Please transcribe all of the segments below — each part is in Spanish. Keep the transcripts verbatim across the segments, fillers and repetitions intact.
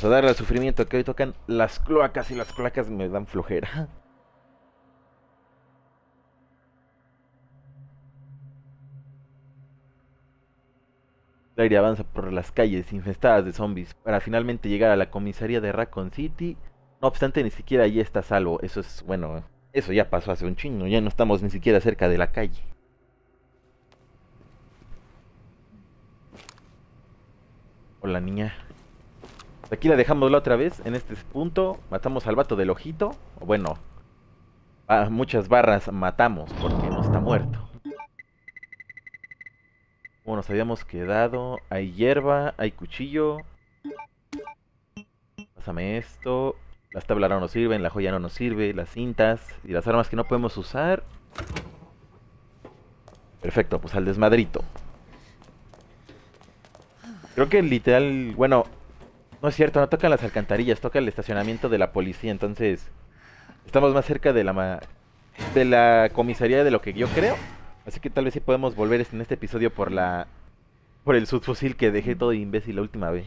Vamos a darle al sufrimiento que hoy tocan las cloacas y las cloacas me dan flojera. Clary avanza por las calles infestadas de zombies para finalmente llegar a la comisaría de Raccoon City. No obstante, ni siquiera allí está a salvo. Eso es, bueno, eso ya pasó hace un chingo. Ya no estamos ni siquiera cerca de la calle. Hola, niña. Aquí la dejamos la otra vez. En este punto matamos al vato del ojito. O bueno, a muchas barras matamos porque no está muerto. Como nos habíamos quedado, hay hierba, hay cuchillo. Pásame esto. Las tablas no nos sirven, la joya no nos sirve, las cintas y las armas que no podemos usar. Perfecto, pues al desmadrito. Creo que literal, bueno, no es cierto, no tocan las alcantarillas, toca el estacionamiento de la policía, entonces estamos más cerca de la ma de la comisaría de lo que yo creo. Así que tal vez sí podemos volver en este episodio por la... por el subfusil que dejé todo imbécil la última vez.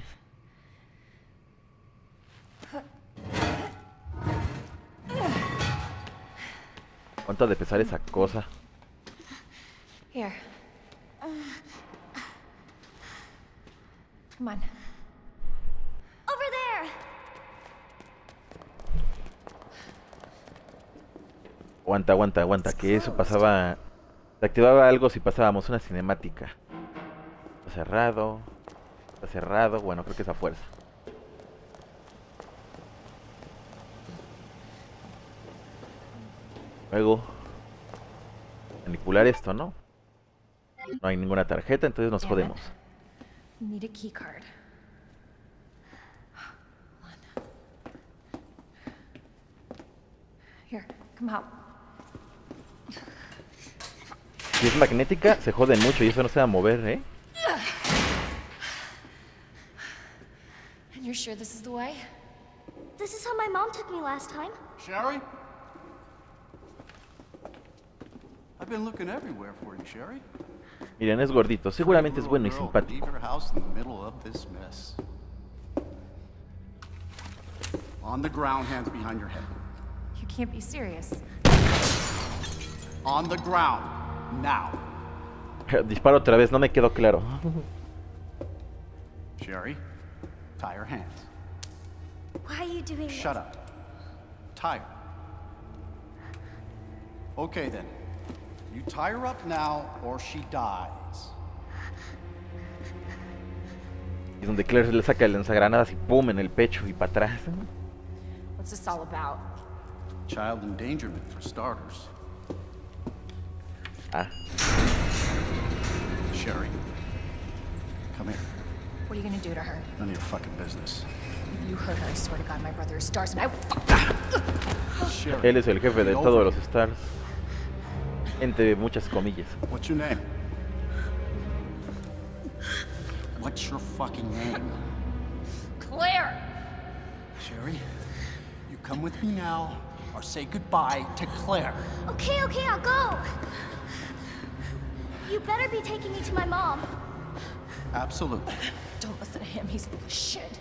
¿Cuánto ha de pesar esa cosa? Here. Come on. Over there. Aguanta, aguanta, aguanta, que eso pasaba... Se activaba algo si pasábamos una cinemática. Está cerrado. Está cerrado. Bueno, creo que es a fuerza. Luego manipular esto, ¿no? No hay ninguna tarjeta, entonces nos jodemos. Need a key card. Here, come out. Si es magnética, se joden mucho y eso no se va a mover, ¿eh? And you're sure this is the way? This is how my mom took me last time. Sherry? I've been looking everywhere for you, Sherry. Miren, es gordito, seguramente es bueno y simpático. On the ground, hands behind your head. You can't be serious. On the ground, now. Disparo otra vez, no me quedó claro. Sherry, tie her hands. Why are you doing this? Shut up. Tie her. Okay then. You tie her up now, or she dies. Es donde Claire le saca el lanzagranadas y pum en el pecho y para atrás. What's this all about? Child endangerment, for starters. Ah. Sherry, come here. What are you gonna do to her? None of your fucking business. If you hurt her, I swear to God, my brother is Stars, and I will fuck. Sherry, Él es el jefe de todos los Stars. Entre muchas comillas. what's your name? What's your fucking name? Claire! Sherry, you come with me now, or say goodbye to Claire. Okay, okay, I'll go. You better be taking me to my mom. Absolutely. Don't listen to him, he's full of shit.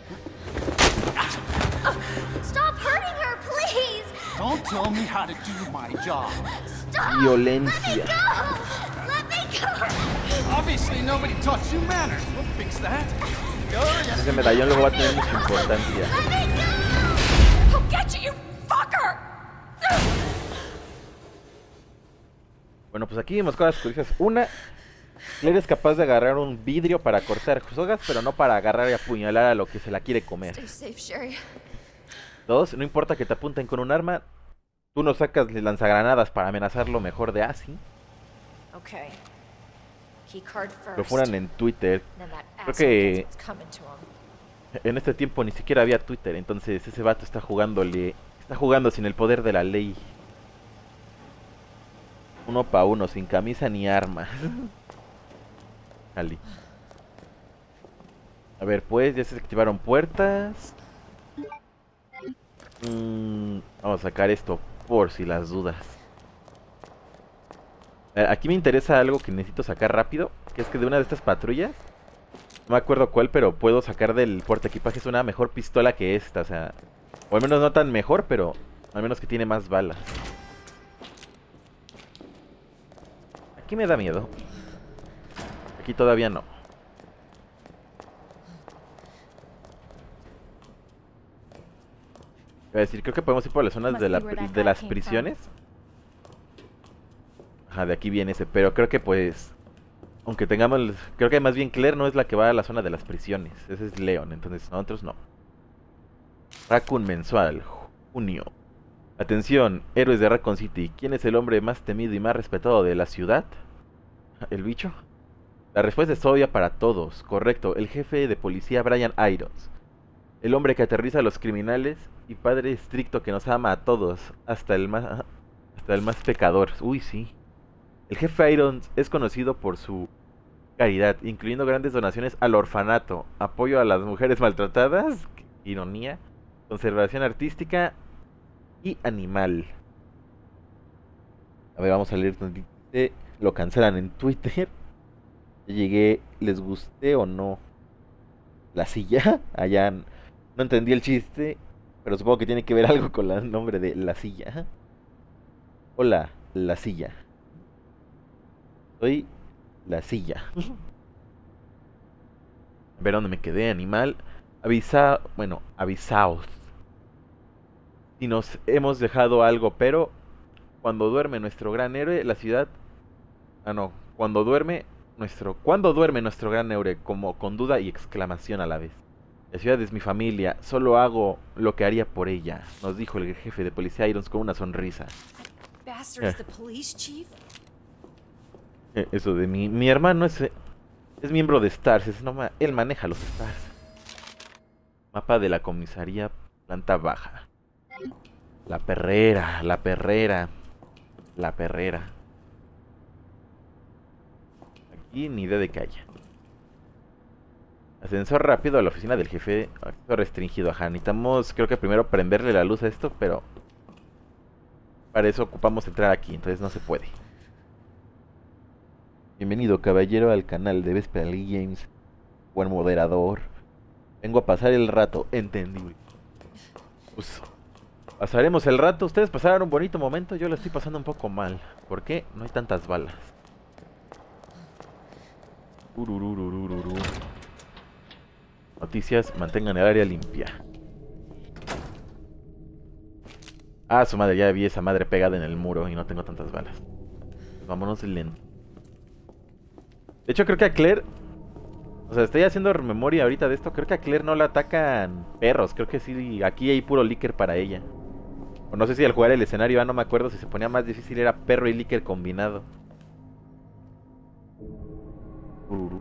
Stop hurting her, please! Don't tell me how to do my job. Stop! Violencia. Let me go! Let me go! Obviously, nobody taught you manners. We'll fix that. Ese medallón luego va a tener mucha importancia. Let me go! I'll get you, you fucker! Bueno, pues aquí vemos cosas curiosas. Una, Claire es capaz de agarrar un vidrio para cortar sogas, pero no para agarrar y apuñalar a lo que se la quiere comer. Stay safe, Sherry. Dos, no importa que te apunten con un arma, tú no sacas lanzagranadas para amenazarlo mejor de así. Okay. Key card first. Lo fueran en Twitter. Then that Creo asshole que gets what's coming to him. en este tiempo ni siquiera había Twitter, entonces ese vato está jugándole, está jugando sin el poder de la ley. Uno pa' uno, sin camisa ni armas. Ali. A ver, pues, ya se activaron puertas. Mm, vamos a sacar esto por si las dudas. A ver, aquí me interesa algo que necesito sacar rápido, que es que de una de estas patrullas No me acuerdo cuál, pero puedo sacar del portaequipajes una mejor pistola que esta, o sea... O al menos no tan mejor, pero al menos que tiene más balas. Aquí me da miedo. Aquí todavía no. Voy a decir, creo que podemos ir por las zonas de, la, de las prisiones. Ajá, de aquí viene ese, pero creo que pues... Aunque tengamos... Creo que más bien Claire no es la que va a la zona de las prisiones. Ese es Leon, entonces nosotros no. Raccoon mensual, junio. Atención, héroes de Raccoon City. ¿Quién es el hombre más temido y más respetado de la ciudad? ¿El bicho? La respuesta es obvia para todos. Correcto, el jefe de policía Brian Irons. El hombre que aterriza a los criminales y padre estricto que nos ama a todos, hasta el más, hasta el más pecador. Uy, sí. El jefe Irons es conocido por su caridad, incluyendo grandes donaciones al orfanato, apoyo a las mujeres maltratadas, ironía, conservación artística y animal. A ver, vamos a leer. Lo cancelan en Twitter. Ya llegué, ¿les gusté o no? La silla, allá no entendí el chiste, pero supongo que tiene que ver algo con el nombre de la silla. Hola, la silla. Soy la silla. A ver dónde me quedé, animal. Avisa, bueno, avisaos si nos hemos dejado algo, pero cuando duerme nuestro gran héroe, la ciudad... Ah, no, cuando duerme nuestro... Cuando duerme nuestro gran héroe, como con duda y exclamación a la vez. La ciudad es mi familia, solo hago lo que haría por ella, nos dijo el jefe de policía Irons con una sonrisa. Eh. Eh, eso de mi... Mi hermano es... Es miembro de STARS, es no, él maneja los STARS. Mapa de la comisaría, planta baja. La perrera, la perrera. La perrera. Aquí ni idea de que haya. Ascensor rápido a la oficina del jefe. Acceso restringido, ajá. Necesitamos, creo que primero prenderle la luz a esto, pero... Para eso ocupamos entrar aquí, entonces no se puede. Bienvenido, caballero, al canal de Vesperly Games. Buen moderador. Vengo a pasar el rato, entendible. Pues, pasaremos el rato. Ustedes pasaron un bonito momento, yo lo estoy pasando un poco mal. ¿Por qué? No hay tantas balas. Ururururururu. Noticias, mantengan el área limpia. Ah, su madre, ya vi esa madre pegada en el muro y no tengo tantas balas. Pues vámonos lento. De hecho, creo que a Claire... O sea, estoy haciendo memoria ahorita de esto. Creo que a Claire no la atacan perros. Creo que sí, aquí hay puro líquier para ella. O no sé si al jugar el escenario, ah, no me acuerdo si se ponía más difícil, era perro y líquier combinado. Ururu.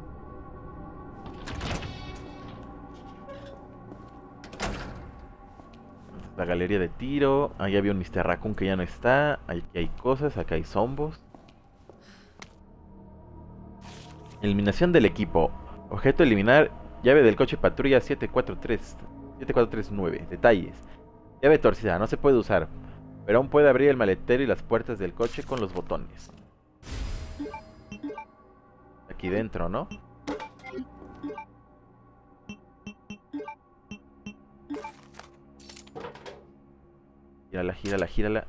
La galería de tiro. Ahí había un mister Raccoon que ya no está. Aquí hay cosas, acá hay zombos. Eliminación del equipo. Objeto eliminar. Llave del coche patrulla siete cuatro tres nueve. Detalles. Llave torcida, no se puede usar, pero aún puede abrir el maletero y las puertas del coche con los botones. Aquí dentro, ¿no? Gírala, gírala, gírala.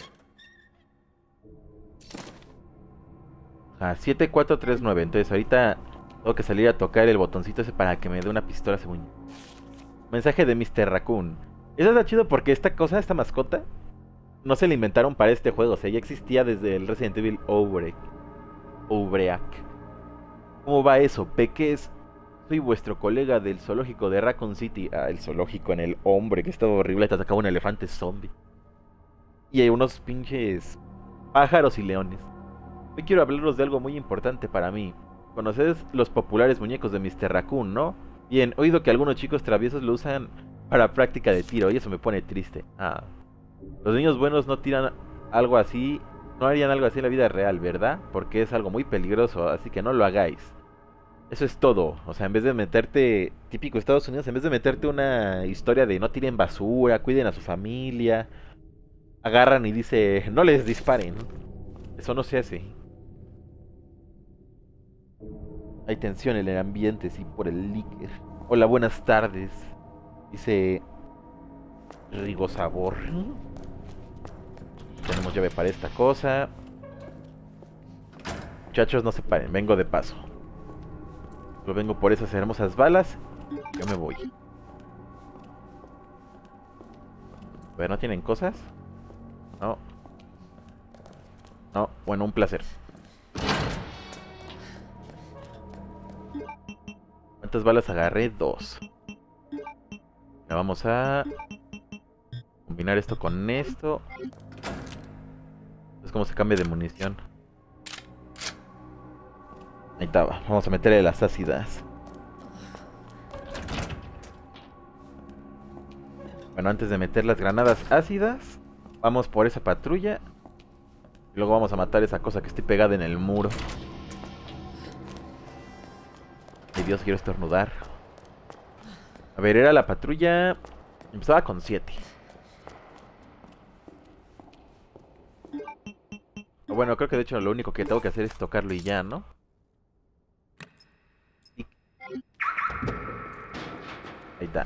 Ah, siete cuatro tres nueve. Entonces ahorita tengo que salir a tocar el botoncito ese para que me dé una pistola según. Mensaje de mister Raccoon. Eso está chido porque esta cosa, esta mascota, no se la inventaron para este juego. O sea, ya existía desde el Resident Evil Outbreak. Outbreak. ¿Cómo va eso? Peques, soy vuestro colega del zoológico de Raccoon City. Ah, el zoológico en el hombre, que estaba horrible. Te atacaba un elefante zombie. Y hay unos pinches pájaros y leones. Hoy quiero hablaros de algo muy importante para mí. ¿Conoces los populares muñecos de mister Raccoon, no? Bien, he oído que algunos chicos traviesos lo usan para práctica de tiro y eso me pone triste. Ah. Los niños buenos no tiran algo así, no harían algo así en la vida real, ¿verdad? Porque es algo muy peligroso, así que no lo hagáis. Eso es todo. O sea, en vez de meterte, típico Estados Unidos, en vez de meterte una historia de no tiren basura, cuiden a su familia, agarran y dice, no les disparen. Eso no se hace. Hay tensión en el ambiente, sí, por el líquido. Hola, buenas tardes. Dice Rigo Sabor. Tenemos llave para esta cosa. Muchachos, no se paren, vengo de paso. Lo vengo por esas hermosas balas. Yo me voy. A ver, ¿no tienen cosas? No. No, bueno, un placer. ¿Cuántas balas agarré? Dos. Ya vamos a combinar esto con esto. Es como se cambia de munición. Ahí estaba. Vamos a meterle las ácidas. Bueno, antes de meter las granadas ácidas, vamos por esa patrulla. Y luego vamos a matar esa cosa que esté pegada en el muro. Ay, Dios, quiero estornudar. A ver, era la patrulla... Empezaba con siete. Bueno, creo que de hecho lo único que tengo que hacer es tocarlo y ya, ¿no? Ahí está.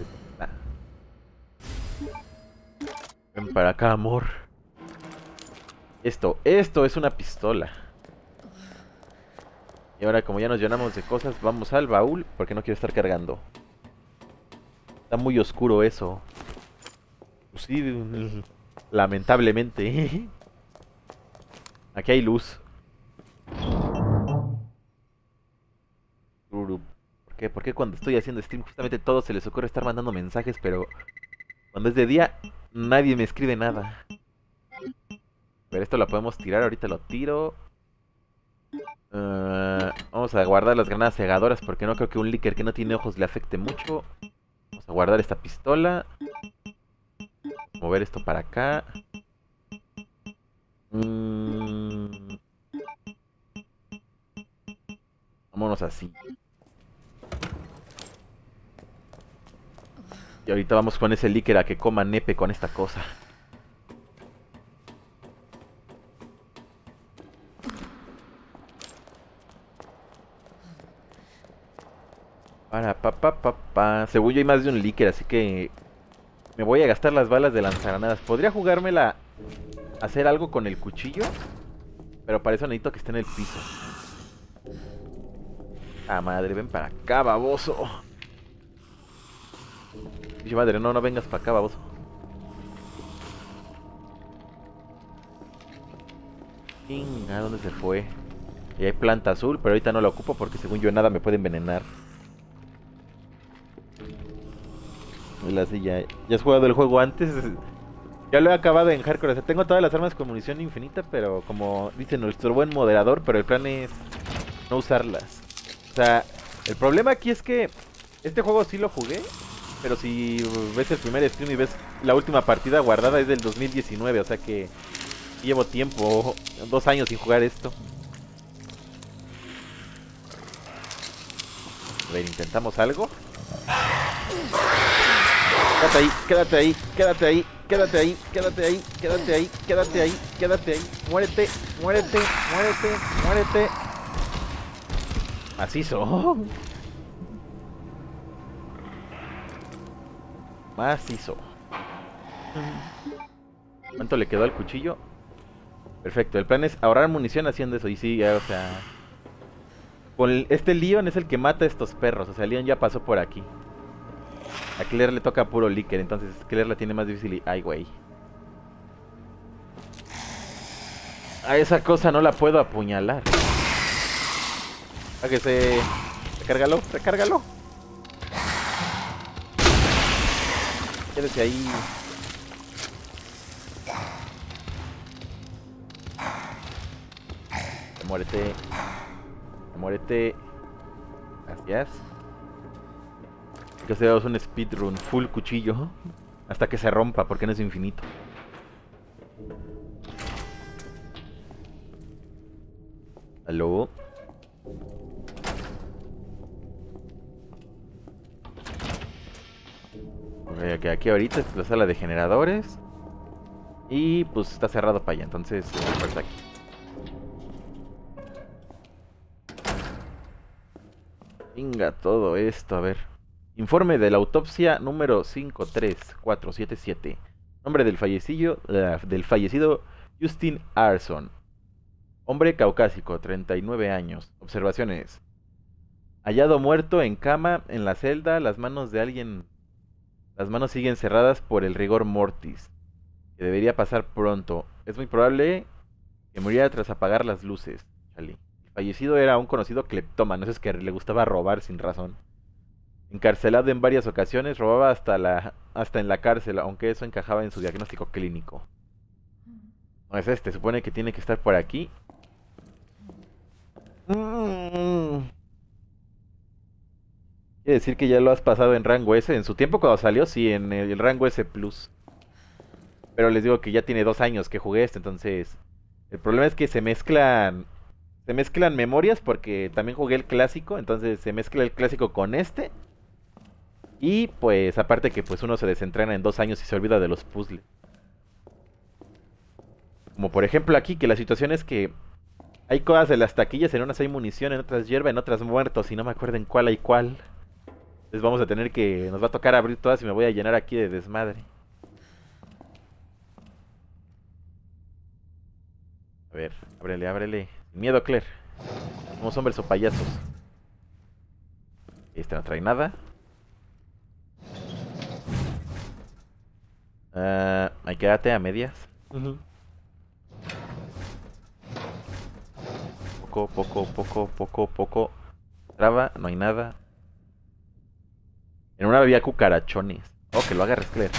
Ven para acá, amor. Esto, esto es una pistola. Y ahora como ya nos llenamos de cosas, vamos al baúl, porque no quiero estar cargando. Está muy oscuro eso. Pues sí, lamentablemente. Aquí hay luz. ¿Por qué? ¿Por qué cuando estoy haciendo stream justamente a todos se les ocurre estar mandando mensajes, pero cuando es de día nadie me escribe nada? A ver, esto lo podemos tirar, ahorita lo tiro. Uh, vamos a guardar las granadas cegadoras porque no creo que un líquido que no tiene ojos le afecte mucho. Vamos a guardar esta pistola. Mover esto para acá. Mm. Vámonos así. Y ahorita vamos con ese líquido a que coma nepe con esta cosa. Para pa pa pa pa. Según yo hay más de un líquido, así que me voy a gastar las balas de lanzagranadas. Podría jugármela a hacer algo con el cuchillo, pero para eso necesito que esté en el piso. Ah, madre, ven para acá, baboso. Dice madre, no, no vengas para acá, baboso. Venga, ¿dónde se fue? Y hay planta azul, pero ahorita no la ocupo porque según yo nada me puede envenenar. La silla. ¿Ya has jugado el juego antes? Ya lo he acabado en hardcore. O sea, tengo todas las armas con munición infinita, pero como dice nuestro buen moderador, pero el plan es no usarlas. O sea, el problema aquí es que este juego sí lo jugué, pero si ves el primer stream y ves la última partida guardada es del dos mil diecinueve, o sea que llevo tiempo, dos años sin jugar esto. A ver, intentamos algo. Quédate ahí, quédate ahí, quédate ahí, quédate ahí, quédate ahí, quédate ahí, quédate ahí, quédate ahí. Muérete, muérete, muérete, muérete. Macizo. Macizo. ¿Cuánto le quedó al cuchillo? Perfecto, el plan es ahorrar munición haciendo eso. Y sí, ya, o sea, con el, este Leon es el que mata a estos perros. O sea, Leon ya pasó por aquí. A Claire le toca puro líquido, entonces Claire la tiene más difícil y... ¡Ay, güey! A esa cosa no la puedo apuñalar. A que se... Recárgalo, recárgalo. Quédate ahí. Muérete. Muérete. Gracias. Que hacemos un speedrun full cuchillo hasta que se rompa porque no es infinito. ¿Aló? Okay, okay, aquí ahorita es la sala de generadores y pues está cerrado para allá, entonces pues aquí. Venga, todo esto, a ver. Informe de la autopsia número cinco tres cuatro siete siete. Nombre del fallecido, uh, del fallecido Justin Arson. Hombre caucásico, treinta y nueve años. Observaciones. Hallado muerto en cama en la celda, las manos de alguien... Las manos siguen cerradas por el rigor mortis, que debería pasar pronto. Es muy probable que muriera tras apagar las luces. Chale. El fallecido era un conocido cleptómano, eso es que le gustaba robar sin razón. Encarcelado en varias ocasiones, robaba hasta, la, hasta en la cárcel, aunque eso encajaba en su diagnóstico clínico. No es este, supone que tiene que estar por aquí. Mm. Quiere decir que ya lo has pasado en rango S. En su tiempo cuando salió, sí, en el, el rango S plus. Pero les digo que ya tiene dos años que jugué este, entonces... El problema es que se mezclan... Se mezclan memorias porque también jugué el clásico, entonces se mezcla el clásico con este. Y pues aparte que pues uno se desentrena en dos años y se olvida de los puzzles. Como por ejemplo aquí, que la situación es que... Hay cosas de las taquillas, en unas hay munición, en otras hierba, en otras muertos, y no me acuerdo en cuál hay cuál. Entonces vamos a tener que... Nos va a tocar abrir todas y me voy a llenar aquí de desmadre. A ver, ábrele, ábrele. Sin miedo, Claire. Somos hombres o payasos. Este no trae nada. Uh, ahí quédate a medias. Uh-huh. Poco, poco, poco, poco, poco. Traba, no hay nada. En una había cucarachones. Oh, que lo agarres, Claire.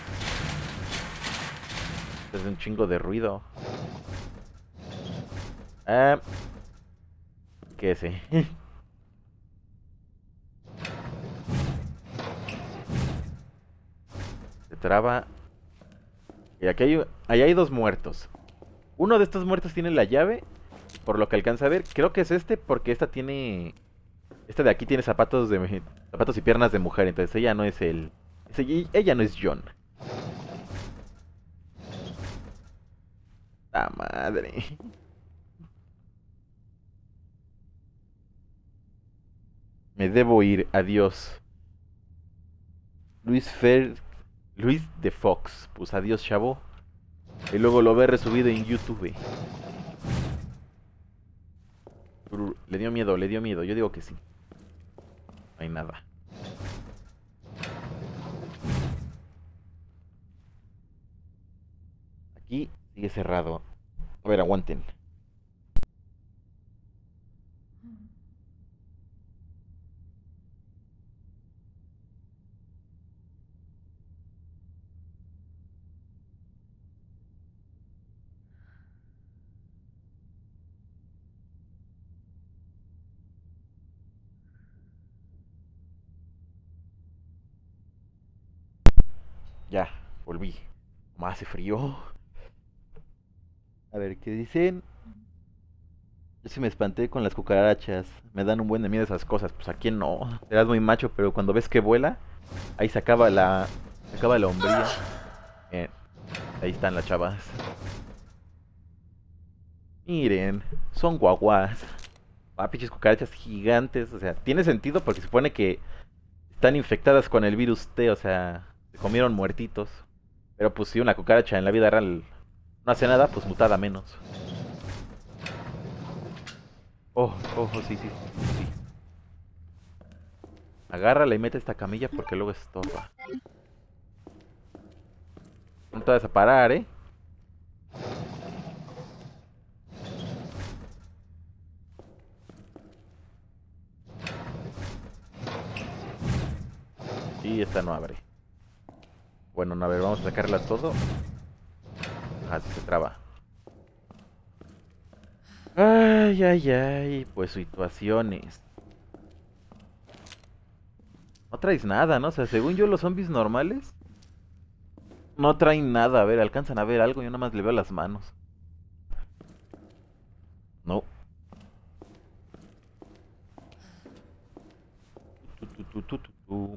Es un chingo de ruido. Ah. ¿Qué es ese? Se traba. Y aquí hay, ahí hay dos muertos. Uno de estos muertos tiene la llave. Por lo que alcanza a ver. Creo que es este porque esta tiene... Esta de aquí tiene zapatos de zapatos y piernas de mujer, entonces ella no es el... Ella, ella no es John. ¡La madre! Me debo ir, adiós. Luis Fer... Luis de Fox. Pues adiós, chavo. Y luego lo ve resubido en YouTube. Le dio miedo, le dio miedo. Yo digo que sí. No hay nada. Aquí sigue cerrado. A ver, aguanten. Ya, volví. Más hace frío. A ver, ¿qué dicen? Yo sí me espanté con las cucarachas. Me dan un buen de miedo esas cosas. Pues a quién no. Serás muy macho, pero cuando ves que vuela, ahí se acaba la... Se acaba la hombría. Bien. Ahí están las chavas. Miren, son guaguas. Ah, pinches cucarachas gigantes. O sea, tiene sentido porque se supone que están infectadas con el virus T, o sea... Se comieron muertitos. Pero pues si una cucaracha en la vida real no hace nada, pues mutada menos. Oh, oh, oh, sí, sí, sí. Agárrala y mete esta camilla porque luego estorba. No te vas a parar, ¿eh? Y esta no abre. Bueno, no, a ver, vamos a sacarla todo. Así se traba. Ay, ay, ay. Pues situaciones. No traes nada, ¿no? O sea, según yo los zombies normales no traen nada. A ver, alcanzan a ver algo. Yo nada más le veo las manos. No. Tu, tu, tu, tu, tu, tu.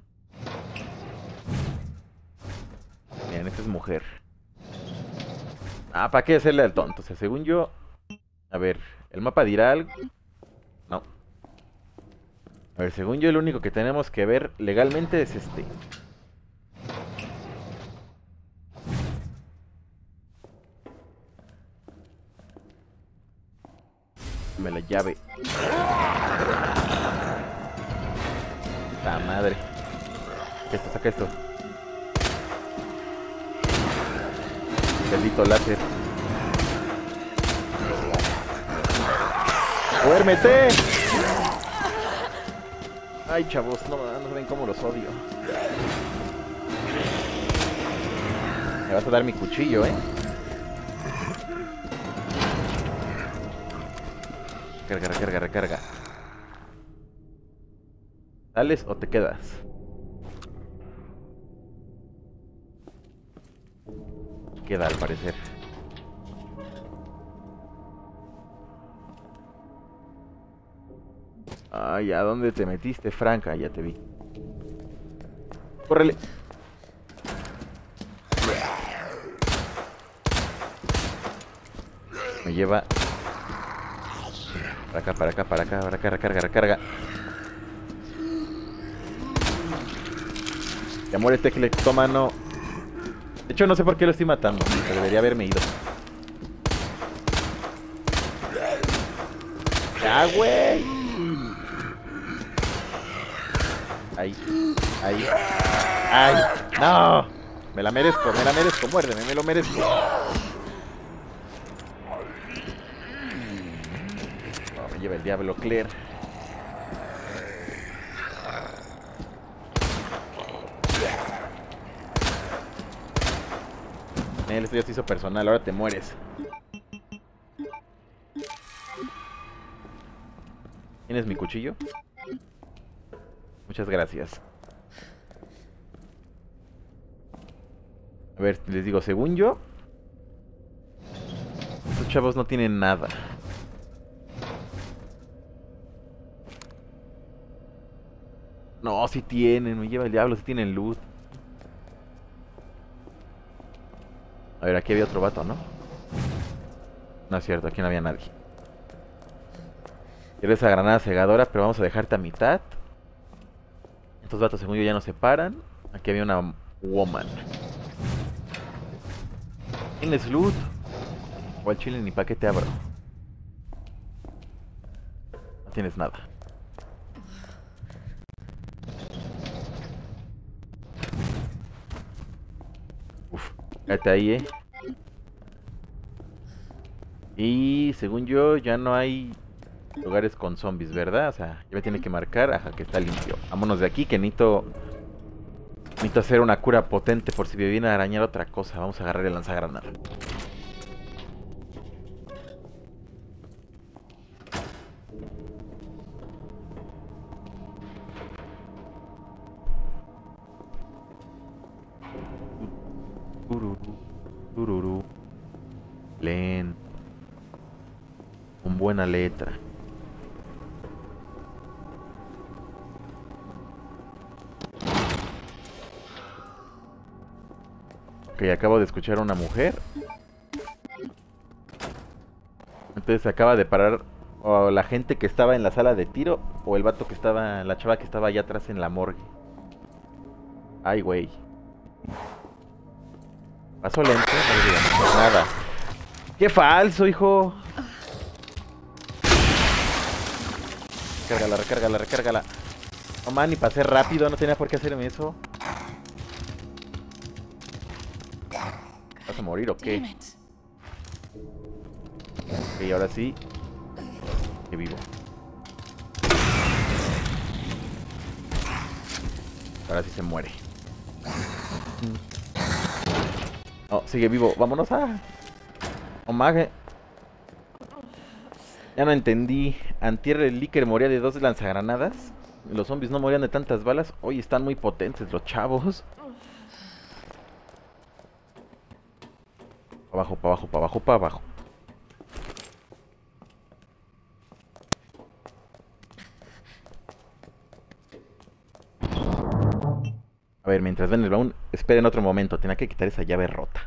Bien, esta es mujer. Ah, ¿para qué hacerle al tonto? O sea, según yo... A ver, ¿el mapa dirá algo? No. A ver, según yo, el único que tenemos que ver legalmente es este. Dame la llave. La madre. Saca esto, saca esto. Bendito láser. ¡Duérmete! Ay, chavos, no, no ven cómo los odio. Me vas a dar mi cuchillo, ¿eh? Recarga, recarga, recarga. ¿Sales o te quedas? Queda, al parecer. Ay, ¿a dónde te metiste, Franca? Ya te vi. ¡Córrele! Me lleva... Para acá, para acá, para acá, para acá, recarga, recarga. Ya muere este cleptómano. De hecho, no sé por qué lo estoy matando. Pero debería haberme ido. ¡Ya, güey! Ahí, ahí. ¡Ay! ¡No! Me la merezco, me la merezco. Muérdeme, me lo merezco. Oh, me lleva el diablo, Claire. Eh, esto ya se hizo personal, ahora te mueres. ¿Tienes mi cuchillo? Muchas gracias. A ver, les digo, según yo, estos chavos no tienen nada. No, sí tienen, me lleva el diablo, sí tienen luz. A ver, aquí había otro vato, ¿no? No es cierto, aquí no había nadie. Quiero esa granada cegadora, pero vamos a dejarte a mitad. Estos vatos, según yo, ya no se paran. Aquí había una woman. ¿Tienes loot? O al chile ni pa' qué te abro. No tienes nada. Uf, quédate ahí, eh. Y según yo, ya no hay lugares con zombies, ¿verdad? O sea, ya me tiene que marcar, ajá, que está limpio. Vámonos de aquí, que necesito... Necesito hacer una cura potente por si me viene a arañar otra cosa. Vamos a agarrar el lanzagranada. Tururú, tururú. Len. Con buena letra. Ok, acabo de escuchar a una mujer. Entonces acaba de parar o la gente que estaba en la sala de tiro o el vato que estaba, la chava que estaba allá atrás en la morgue. Ay, güey. Paso lento, no le digamos pues nada. ¡Qué falso, hijo! Recárgala, recárgala, recárgala. No man, ni pasé rápido, no tenía por qué hacerme eso. ¿Vas a morir o qué? Ok, ahora sí. Que vivo. Ahora sí se muere. No, sigue vivo. Vámonos a... Omage. Ya no entendí. Antier el Licker moría de dos lanzagranadas. Los zombies no morían de tantas balas. Hoy están muy potentes los chavos. Para abajo, para abajo, para abajo, para abajo. A ver, mientras ven el baúl, esperen otro momento. Tenía que quitar esa llave rota.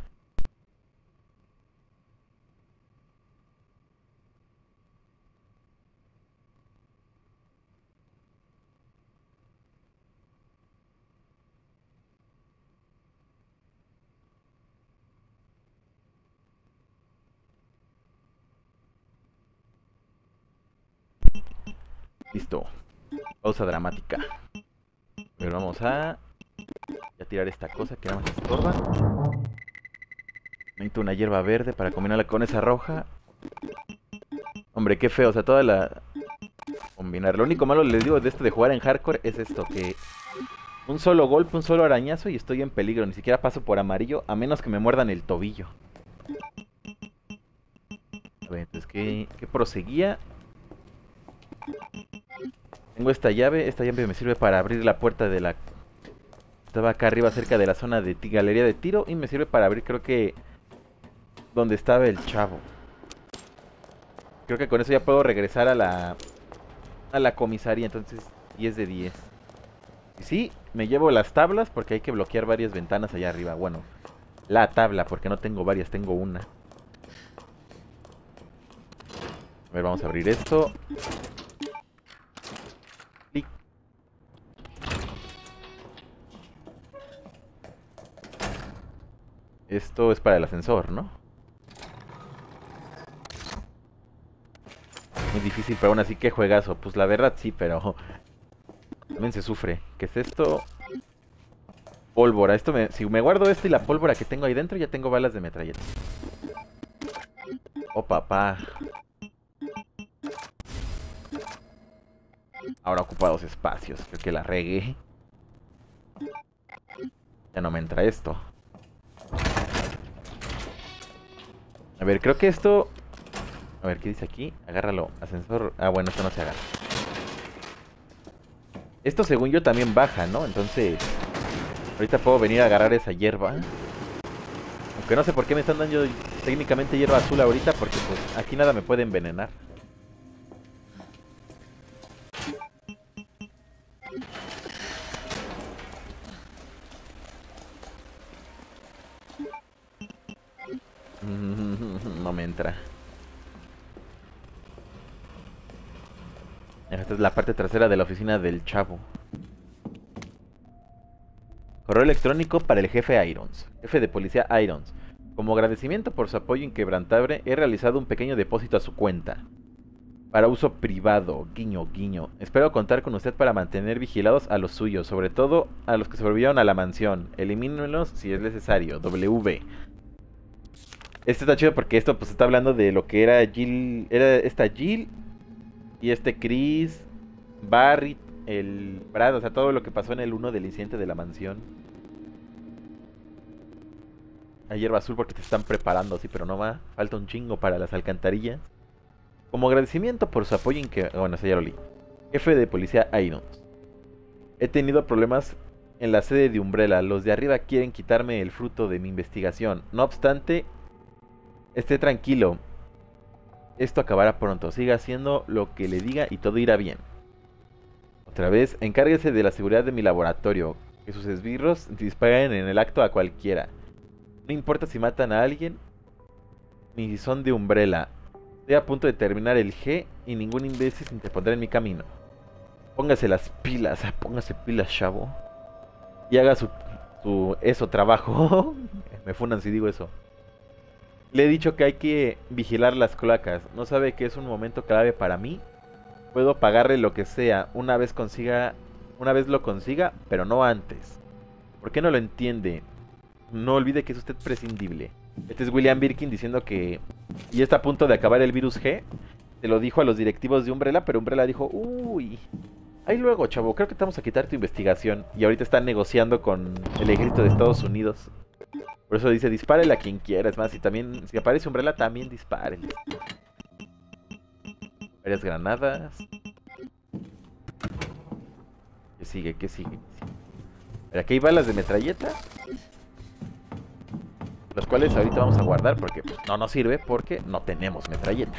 Listo. Pausa dramática. Pero vamos a... a tirar esta cosa que nada más estorba. Necesito una hierba verde para combinarla con esa roja. Hombre, qué feo, o sea, toda la... combinar. Lo único malo, les digo, de esto de jugar en hardcore es esto, que... un solo golpe, un solo arañazo y estoy en peligro. Ni siquiera paso por amarillo, a menos que me muerdan el tobillo. A ver, entonces, ¿qué, qué proseguía? Tengo esta llave. Esta llave me sirve para abrir la puerta de la... estaba acá arriba cerca de la zona de galería de tiro. Y me sirve para abrir, creo que... donde estaba el chavo. Creo que con eso ya puedo regresar a la... a la comisaría. Entonces, diez de diez. Y sí, me llevo las tablas porque hay que bloquear varias ventanas allá arriba. Bueno, la tabla, porque no tengo varias, tengo una. A ver, vamos a abrir esto. Clic. Esto es para el ascensor, ¿no? Muy difícil, pero aún así, ¿qué juegazo? Pues la verdad sí, pero... también se sufre. ¿Qué es esto? Pólvora. Esto me... si me guardo esto y la pólvora que tengo ahí dentro, ya tengo balas de metralleta. Oh, papá. Ahora ocupa dos espacios. Creo que la regué. Ya no me entra esto. A ver, creo que esto... a ver, ¿qué dice aquí? Agárralo. Ascensor... ah, bueno, esto no se agarra. Esto según yo también baja, ¿no? Entonces... ahorita puedo venir a agarrar esa hierba. Aunque no sé por qué me están dando técnicamente hierba azul ahorita. Porque pues aquí nada me puede envenenar. No me entra. Esta es la parte trasera de la oficina del chavo. Correo electrónico para el jefe Irons. Jefe de policía Irons. Como agradecimiento por su apoyo inquebrantable, he realizado un pequeño depósito a su cuenta. Para uso privado, guiño, guiño. Espero contar con usted para mantener vigilados a los suyos, sobre todo a los que sobrevivieron a la mansión. Elimínelos si es necesario. W. Este está chido porque esto pues está hablando de lo que era Jill. Era esta Jill y este Chris, Barry, el Brad, o sea, todo lo que pasó en el uno del incidente de la mansión. Hay hierba azul porque te están preparando, sí, pero no va. Falta un chingo para las alcantarillas. Como agradecimiento por su apoyo en que... bueno, eso ya lo leí. Jefe de policía Irons. He tenido problemas en la sede de Umbrella. Los de arriba quieren quitarme el fruto de mi investigación. No obstante, esté tranquilo. Esto acabará pronto. Siga haciendo lo que le diga y todo irá bien. Otra vez, encárguese de la seguridad de mi laboratorio. Que sus esbirros disparen en el acto a cualquiera. No importa si matan a alguien, ni si son de Umbrella. Estoy a punto de terminar el G y ningún imbécil se interpondrá en mi camino. Póngase las pilas, póngase pilas, chavo. Y haga su, su eso, trabajo. Me funan si digo eso. Le he dicho que hay que vigilar las cloacas. ¿No sabe que es un momento clave para mí? Puedo pagarle lo que sea una vez consiga, una vez lo consiga, pero no antes. ¿Por qué no lo entiende? No olvide que es usted prescindible. Este es William Birkin diciendo que y está a punto de acabar el virus G. Se lo dijo a los directivos de Umbrella, pero Umbrella dijo, uy, ahí luego, chavo, creo que te vamos a quitar tu investigación. Y ahorita están negociando con el ejército de Estados Unidos. Por eso dice, dispárele a quien quiera. Es más, y también, si aparece Umbrella, también dispárele. Varias granadas. ¿Qué sigue? ¿Qué sigue? Pero aquí hay balas de metralleta. Los cuales ahorita vamos a guardar porque pues, no nos sirve porque no tenemos metralleta.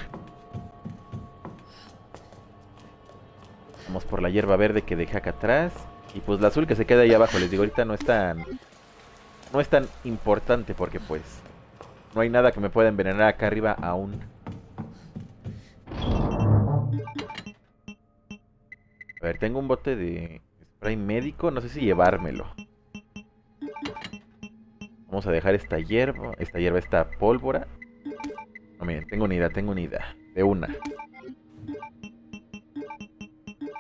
Vamos por la hierba verde que dejé acá atrás. Y pues la azul que se queda ahí abajo. Les digo, ahorita no es tan... no es tan importante porque pues... no hay nada que me pueda envenenar acá arriba aún. A ver, tengo un bote de spray médico. No sé si llevármelo. Vamos a dejar esta hierba, esta hierba, esta pólvora. No, miren, tengo una idea, tengo una idea. De una.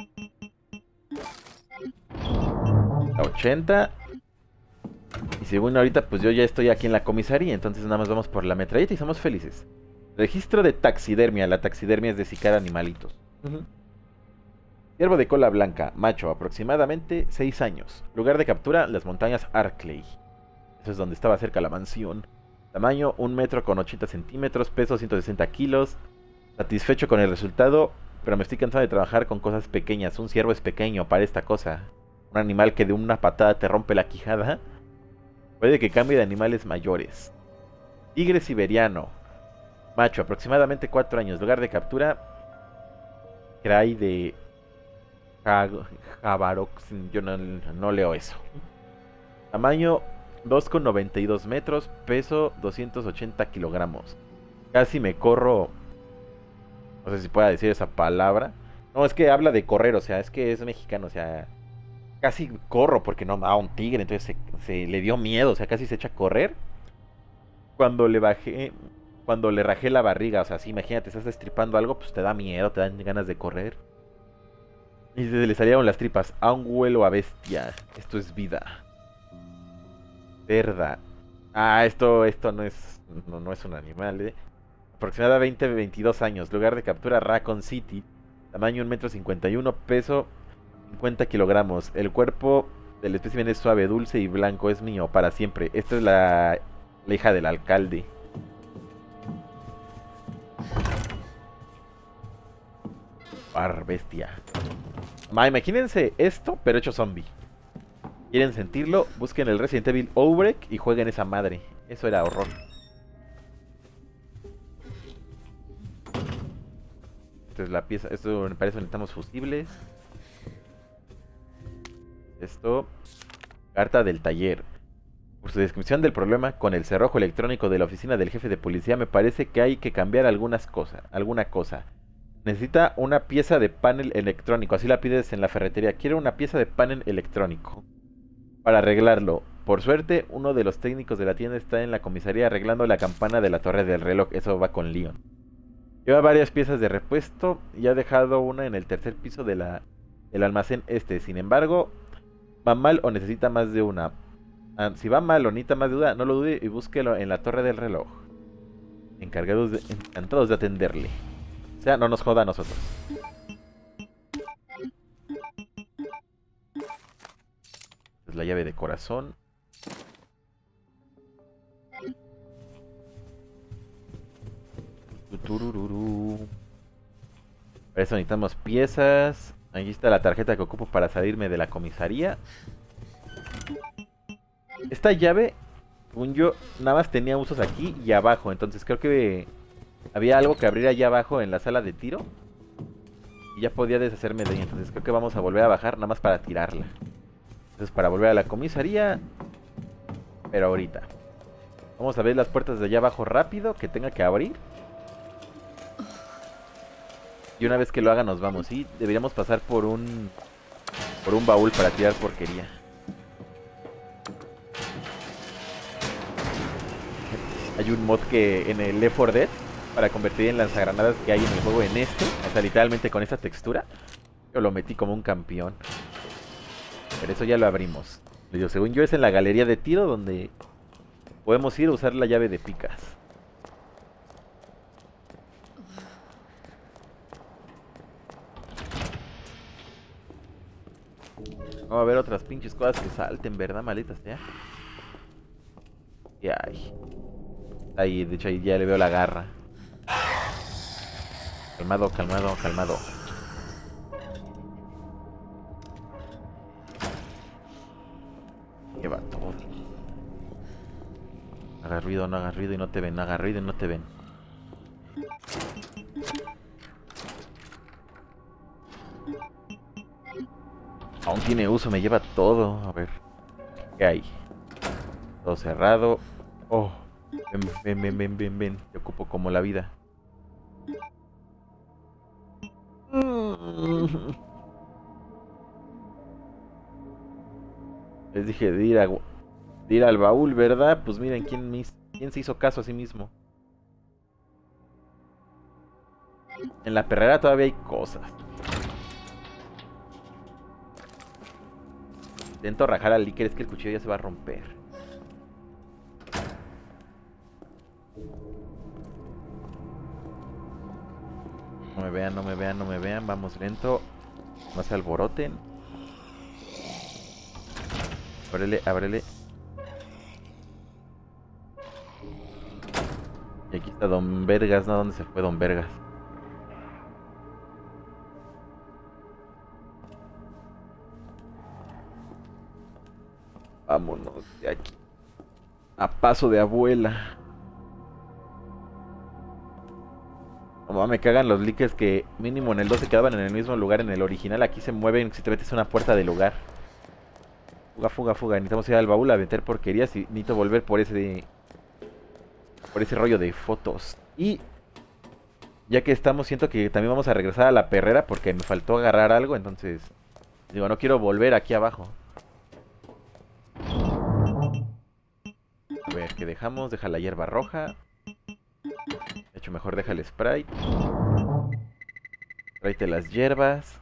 ochenta. Y según ahorita, pues yo ya estoy aquí en la comisaría. Entonces nada más vamos por la metralleta y somos felices. Registro de taxidermia. La taxidermia es deshicar animalitos. Uh-huh. Ciervo de cola blanca, macho, aproximadamente seis años. Lugar de captura, las montañas Arklay. Eso es donde estaba cerca la mansión. Tamaño, un metro con ochenta centímetros, peso ciento sesenta kilos. Satisfecho con el resultado, pero me estoy cansado de trabajar con cosas pequeñas. Un ciervo es pequeño para esta cosa. Un animal que de una patada te rompe la quijada. Puede que cambie de animales mayores. Tigre siberiano. Macho, aproximadamente cuatro años. Lugar de captura, Krai de... Javarok, yo no, no leo eso. Tamaño dos con noventa y dos metros, peso doscientos ochenta kilogramos. Casi me corro. No sé si pueda decir esa palabra. No, es que habla de correr, o sea, es que es mexicano, o sea, casi corro porque no a un tigre, entonces se, se le dio miedo, o sea, casi se echa a correr. Cuando le bajé, cuando le rajé la barriga, o sea, sí, imagínate, estás destripando algo, pues te da miedo, te dan ganas de correr. Y se le salieron las tripas. A un huelo a bestia. Esto es vida. Verdad. Ah, esto, esto no es. No, no es un animal, eh. Aproximadamente veinte a veintidós años. Lugar de captura Raccoon City. Tamaño un metro cincuenta y uno. Peso cincuenta kilogramos. El cuerpo del espécimen es suave, dulce y blanco. Es mío para siempre. Esta es la, la hija del alcalde. Par bestia. Ma, imagínense esto, pero hecho zombie. ¿Quieren sentirlo? Busquen el Resident Evil Outbreak y jueguen esa madre. Eso era horror. Esta es la pieza. Esto me parece que necesitamos fusibles. Esto. Carta del taller. Por su descripción del problema con el cerrojo electrónico de la oficina del jefe de policía, me parece que hay que cambiar algunas cosas. Alguna cosa. Necesita una pieza de panel electrónico. Así la pides en la ferretería. Quiero una pieza de panel electrónico para arreglarlo. Por suerte, uno de los técnicos de la tienda está en la comisaría arreglando la campana de la torre del reloj. Eso va con Leon. Lleva varias piezas de repuesto y ha dejado una en el tercer piso de la, del almacén este. Sin embargo, va mal o necesita más de una. Ah, si va mal o necesita más de una, no lo dude y búsquelo en la torre del reloj. Encargados de, encantados de atenderle. O sea, no nos joda a nosotros. Es la llave de corazón. Para eso necesitamos piezas. Aquí está la tarjeta que ocupo para salirme de la comisaría. Esta llave, según yo, nada más tenía usos aquí y abajo. Entonces creo que había algo que abrir allá abajo en la sala de tiro. Y ya podía deshacerme de ella. Entonces creo que vamos a volver a bajar nada más para tirarla. Entonces para volver a la comisaría. Pero ahorita vamos a ver las puertas de allá abajo rápido que tenga que abrir. Y una vez que lo haga nos vamos. Y deberíamos pasar por un Por un baúl para tirar porquería. Hay un mod que en el Left four Dead para convertir en lanzagranadas que hay en el juego en este. O sea, literalmente con esta textura. Yo lo metí como un campeón. Pero eso ya lo abrimos. Digo, según yo es en la galería de tiro donde podemos ir a usar la llave de picas. Vamos a ver otras pinches cosas que salten, ¿verdad? Maletas, ¿ya? ¿Qué hay? Ahí, de hecho ahí ya le veo la garra. Calmado, calmado, calmado. Lleva todo. Haga ruido, no haga ruido y no te ven. No haga ruido y no te ven. Aún tiene uso, me lleva todo. A ver. ¿Qué hay? Todo cerrado. Oh. Ven, ven, ven, ven, ven, ven. Te ocupo como la vida. Les dije de ir, a, de ir al baúl, ¿verdad? Pues miren, ¿quién, mis, ¿quién se hizo caso a sí mismo? En la perrera todavía hay cosas. Intento rajar al líquido, es que el cuchillo ya se va a romper. No me vean, no me vean, no me vean. Vamos lento. No se alboroten. Ábrele, ábrele. Y aquí está Don Vergas, ¿no? ¿Dónde se fue Don Vergas? Vámonos de aquí. A paso de abuela. No, me cagan los leakers que mínimo en el dos se quedaban en el mismo lugar en el original. Aquí se mueven si te metes a una puerta del lugar. Fuga, fuga, fuga. Necesitamos ir al baúl a meter porquerías y necesito volver por ese... Por ese rollo de fotos. Y... Ya que estamos, siento que también vamos a regresar a la perrera porque me faltó agarrar algo. Entonces... Digo, no quiero volver aquí abajo. A ver, ¿qué dejamos? Deja la hierba roja. De hecho, mejor deja el Sprite. Sprite las hierbas.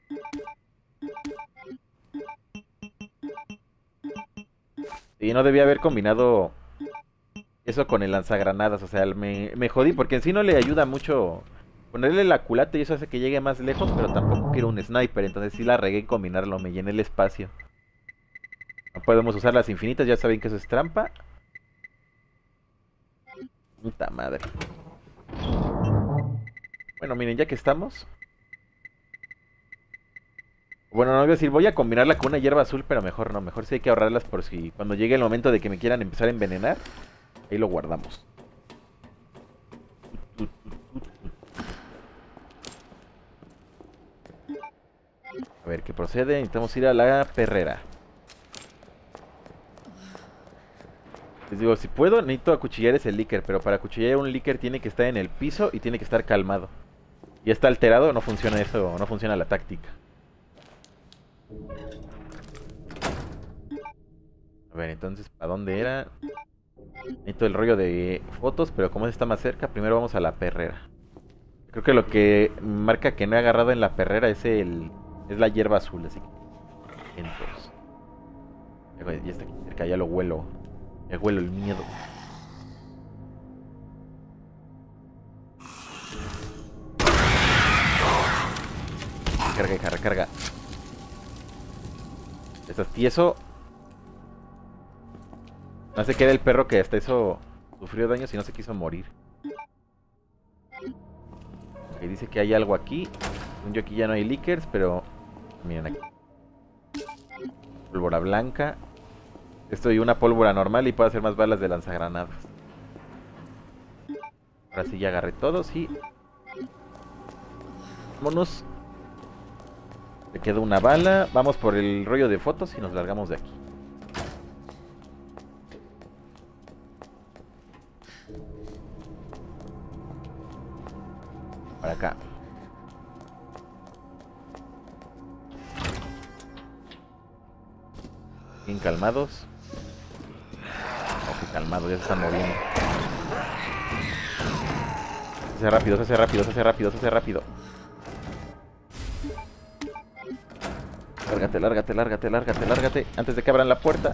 Y no debía haber combinado eso con el lanzagranadas. O sea, me, me jodí porque en sí no le ayuda mucho ponerle la culata y eso hace que llegue más lejos, pero tampoco quiero un sniper. Entonces sí la regué en combinarlo, me llené el espacio. No podemos usar las infinitas, ya saben que eso es trampa. Puta madre. Bueno, miren, ya que estamos. Bueno, no voy a decir, voy a combinarla con una hierba azul, pero mejor no. Mejor sí hay que ahorrarlas por si cuando llegue el momento de que me quieran empezar a envenenar. Ahí lo guardamos. A ver, ¿qué procede? Necesitamos ir a la perrera. Les digo, si puedo, necesito acuchillar ese líquido, pero para acuchillar un líquido tiene que estar en el piso y tiene que estar calmado. Y está alterado, no funciona eso, no funciona la táctica. A ver, entonces, ¿para dónde era? Necesito el rollo de fotos, pero como está más cerca, primero vamos a la perrera. Creo que lo que marca que no he agarrado en la perrera es el es la hierba azul, así que... Entonces... Ya está aquí cerca, ya lo huelo. Ya huelo el miedo. Recarga, hija, recarga. Estás tieso. No sé qué era el perro que hasta eso sufrió daños y no se quiso morir. Ok, dice que hay algo aquí. Yo aquí ya no hay leakers, pero... Miren aquí. Pólvora blanca. Esto y una pólvora normal y puedo hacer más balas de lanzagranadas. Ahora sí ya agarré todos y... Vámonos. Me quedó una bala. Vamos por el rollo de fotos y nos largamos de aquí. Para acá. Bien calmados. Ok, calmados, ya se están moviendo. Se hace rápido, se hace rápido, se hace rápido, se hace rápido. Lárgate, lárgate, lárgate, lárgate, lárgate. Antes de que abran la puerta.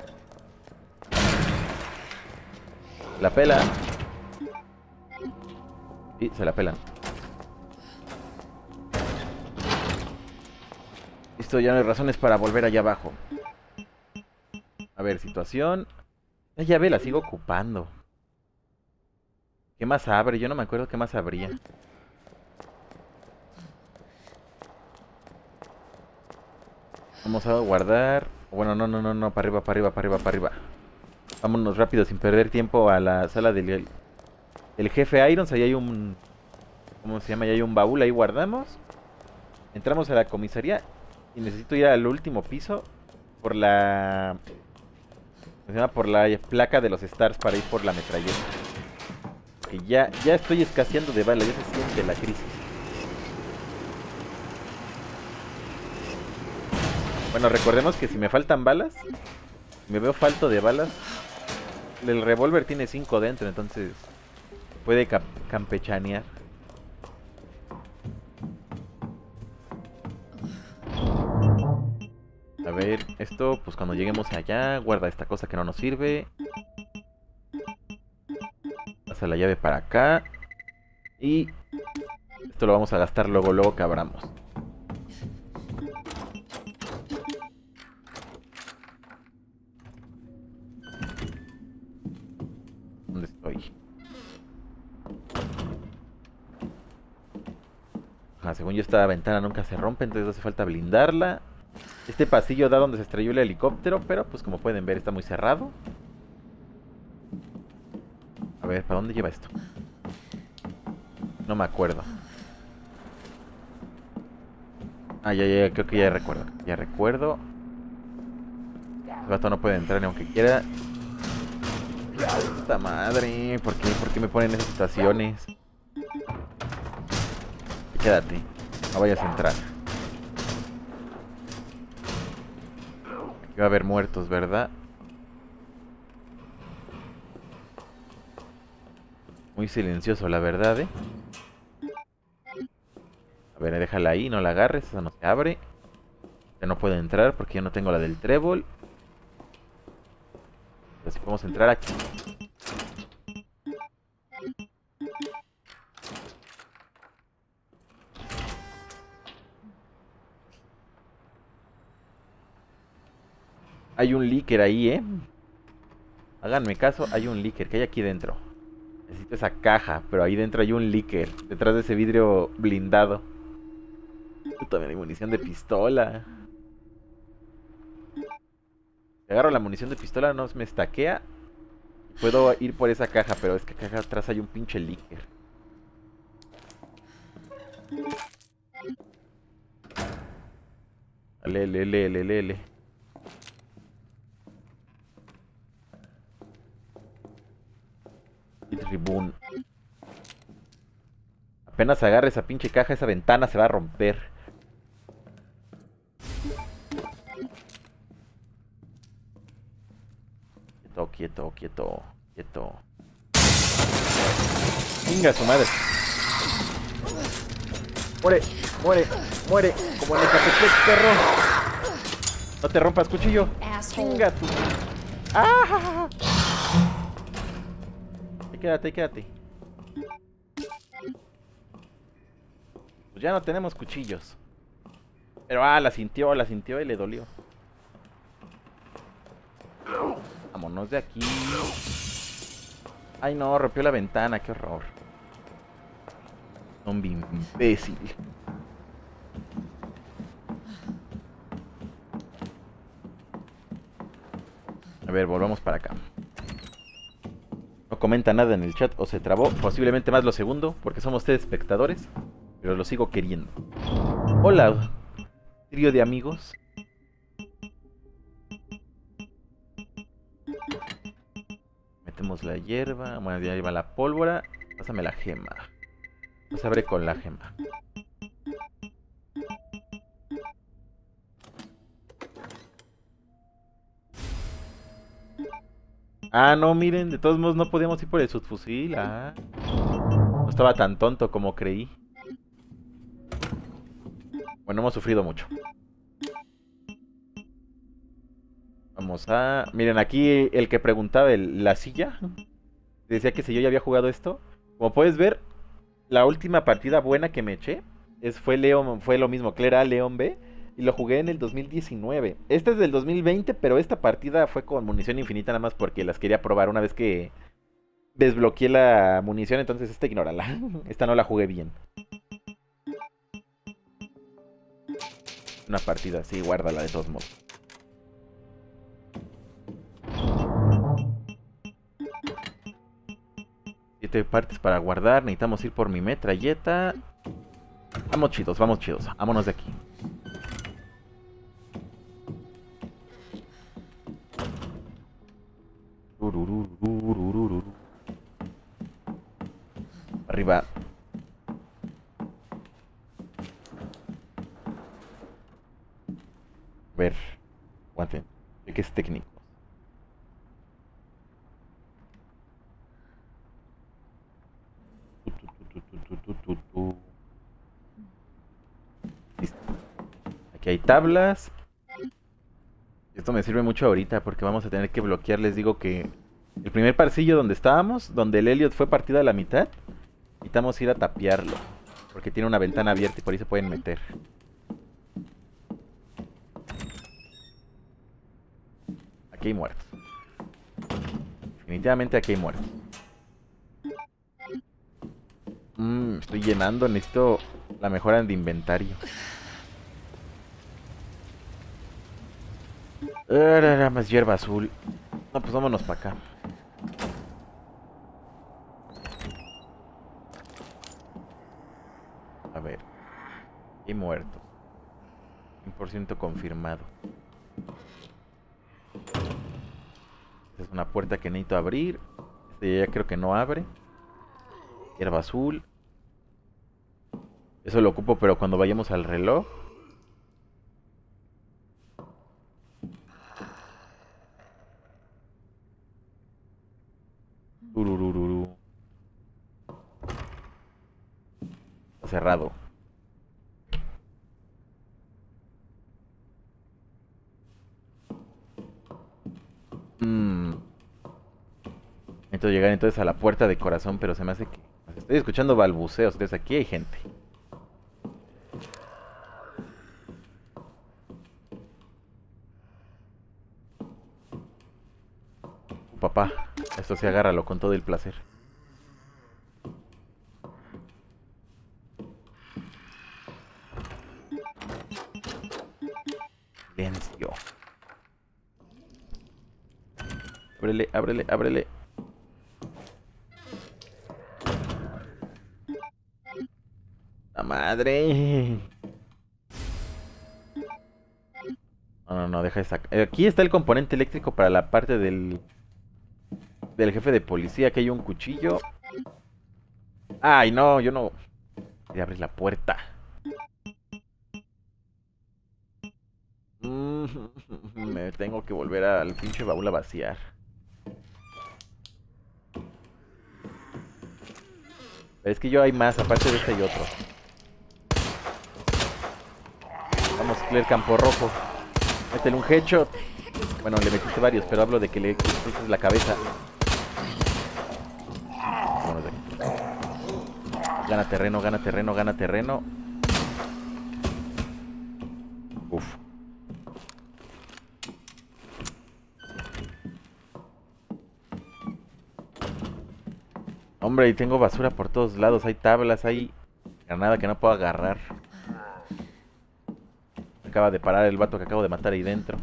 La pela. Y se la pelan. Listo, ya no hay razones para volver allá abajo. A ver, situación. La llave la sigo ocupando. ¿Qué más abre? Yo no me acuerdo qué más abría. Vamos a guardar. Bueno, no, no, no, no, para arriba, para arriba, para arriba, para arriba. Vámonos rápido, sin perder tiempo, a la sala del el jefe Irons. Ahí hay un... ¿Cómo se llama? Ahí hay un baúl, ahí guardamos. Entramos a la comisaría. Y necesito ir al último piso. Por la... Se llama por la placa de los stars para ir por la metralleta. Que ya, ya estoy escaseando de balas, ya se siente la crisis. Bueno, recordemos que si me faltan balas, me veo falto de balas, el revólver tiene cinco dentro, entonces puede campechanear. A A ver, esto, pues cuando lleguemos allá, guarda esta cosa que no nos sirve. Pasa la llave para acá. Y esto lo vamos a gastar luego, luego que abramos. ¿Dónde estoy? Ajá, según yo esta ventana nunca se rompe, entonces hace falta blindarla. Este pasillo da donde se estrelló el helicóptero, pero pues como pueden ver está muy cerrado. A ver, ¿para dónde lleva esto? No me acuerdo. Ah, ya, ya, creo que ya recuerdo. Ya recuerdo. El vato no puede entrar ni aunque quiera. Puta madre, ¿por qué? ¿Por qué me ponen en esas situaciones? Quédate, no vayas a entrar. Aquí va a haber muertos, ¿verdad? Muy silencioso, la verdad, ¿eh? A ver, déjala ahí, no la agarres, esa no se abre. Ya no puedo entrar porque yo no tengo la del trébol. Pero sí podemos entrar aquí. Hay un líquido ahí, ¿eh? Háganme caso, hay un líquido que hay aquí dentro. Necesito esa caja, pero ahí dentro hay un líquido. Detrás de ese vidrio blindado. Puta, me da munición de pistola. Si agarro la munición de pistola, no me estaquea. Puedo ir por esa caja, pero es que acá atrás hay un pinche líquido. Lele, lele, lele. Tribune. Apenas agarre esa pinche caja, esa ventana se va a romper. Quieto, quieto, quieto, quieto. Venga su madre. Muere, muere, muere. Como en el Catepec, perro. No te rompas, cuchillo. Venga tú. ¡Ah! Quédate, quédate. Pues ya no tenemos cuchillos. Pero ah, la sintió, la sintió y le dolió. Vámonos de aquí. Ay no, rompió la ventana, qué horror. Zombie imbécil. A ver, volvamos para acá. No comenta nada en el chat o se trabó. Posiblemente más lo segundo, porque somos ustedes espectadores. Pero lo sigo queriendo. Hola, trío de amigos. Metemos la hierba. Bueno, ya lleva la pólvora. Pásame la gema. No se abre con la gema. Ah, no, miren, de todos modos no podíamos ir por el subfusil. Ah, no estaba tan tonto como creí. Bueno, hemos sufrido mucho. Vamos a... Miren, aquí el que preguntaba, el, la silla, decía que si yo ya había jugado esto. Como puedes ver, la última partida buena que me eché es, fue, Leon, fue lo mismo, que era Leon B. Y lo jugué en el dos mil diecinueve. Este es del dos mil veinte, pero esta partida fue con munición infinita nada más porque las quería probar una vez que desbloqueé la munición. Entonces esta ignórala. Esta no la jugué bien. Una partida así, guárdala de todos modos. Siete partes para guardar. Necesitamos ir por mi metralleta. Vamos chidos, vamos chidos. Vámonos de aquí. Arriba. A ver. Aguanten. ¿Qué es técnico? Listo. Aquí hay tablas. Esto me sirve mucho ahorita porque vamos a tener que bloquear, les digo que el primer parcillo donde estábamos, donde el Elliot fue partido a la mitad, necesitamos ir a tapiarlo, porque tiene una ventana abierta y por ahí se pueden meter. Aquí hay muertos. Definitivamente aquí hay muertos. Mmm, estoy llenando, necesito la mejora de inventario. Era más hierba azul. No, pues vámonos para acá. A ver. Y muerto. cien por ciento confirmado. Esta es una puerta que necesito abrir. Este ya creo que no abre. Hierba azul. Eso lo ocupo, pero cuando vayamos al reloj. Ururururu. Está cerrado. Mm. Necesito llegar entonces a la puerta de corazón, pero se me hace que... Estoy escuchando balbuceos, entonces aquí hay gente. Uh, papá, esto sí agárralo con todo el placer. Silencio. Ábrele, ábrele, ábrele. ¡La madre! No, no, no, deja de sacar. Aquí está el componente eléctrico para la parte del... del jefe de policía. Aquí hay un cuchillo. ¡Ay, no! Yo no... Voy a abrir la puerta. Mm, me tengo que volver al pinche baúl a vaciar. Pero es que yo hay más, aparte de este y otro. Vamos, Claire Campo Rojo. Métele un headshot. Bueno, le metiste varios, pero hablo de que le expulses la cabeza. Vámonos de aquí. Gana terreno, gana terreno, gana terreno. Uf. Hombre, y tengo basura por todos lados. Hay tablas, hay granada que no puedo agarrar. Acaba de parar el vato que acabo de matar ahí dentro.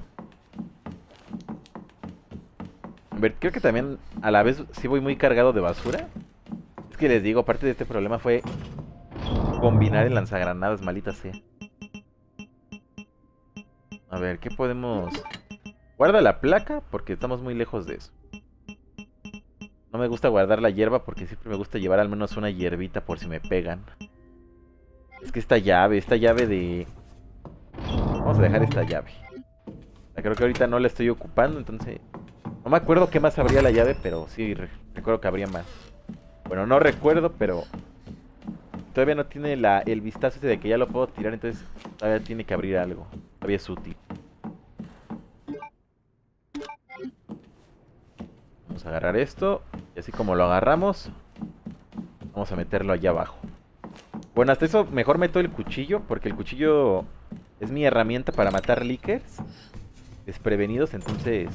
A ver, creo que también a la vez sí voy muy cargado de basura. Es que les digo, parte de este problema fue combinar el lanzagranadas, maldita sea. A ver, ¿qué podemos...? Guarda la placa porque estamos muy lejos de eso. No me gusta guardar la hierba porque siempre me gusta llevar al menos una hierbita por si me pegan. Es que esta llave, esta llave de... Vamos a dejar esta llave. Creo que ahorita no la estoy ocupando, entonces... No me acuerdo qué más habría la llave, pero sí re recuerdo que habría más. Bueno, no recuerdo, pero... Todavía no tiene la, el vistazo ese de que ya lo puedo tirar, entonces todavía tiene que abrir algo. Todavía es útil. Vamos a agarrar esto. Y así como lo agarramos, vamos a meterlo allá abajo. Bueno, hasta eso mejor meto el cuchillo, porque el cuchillo es mi herramienta para matar leakers desprevenidos, entonces...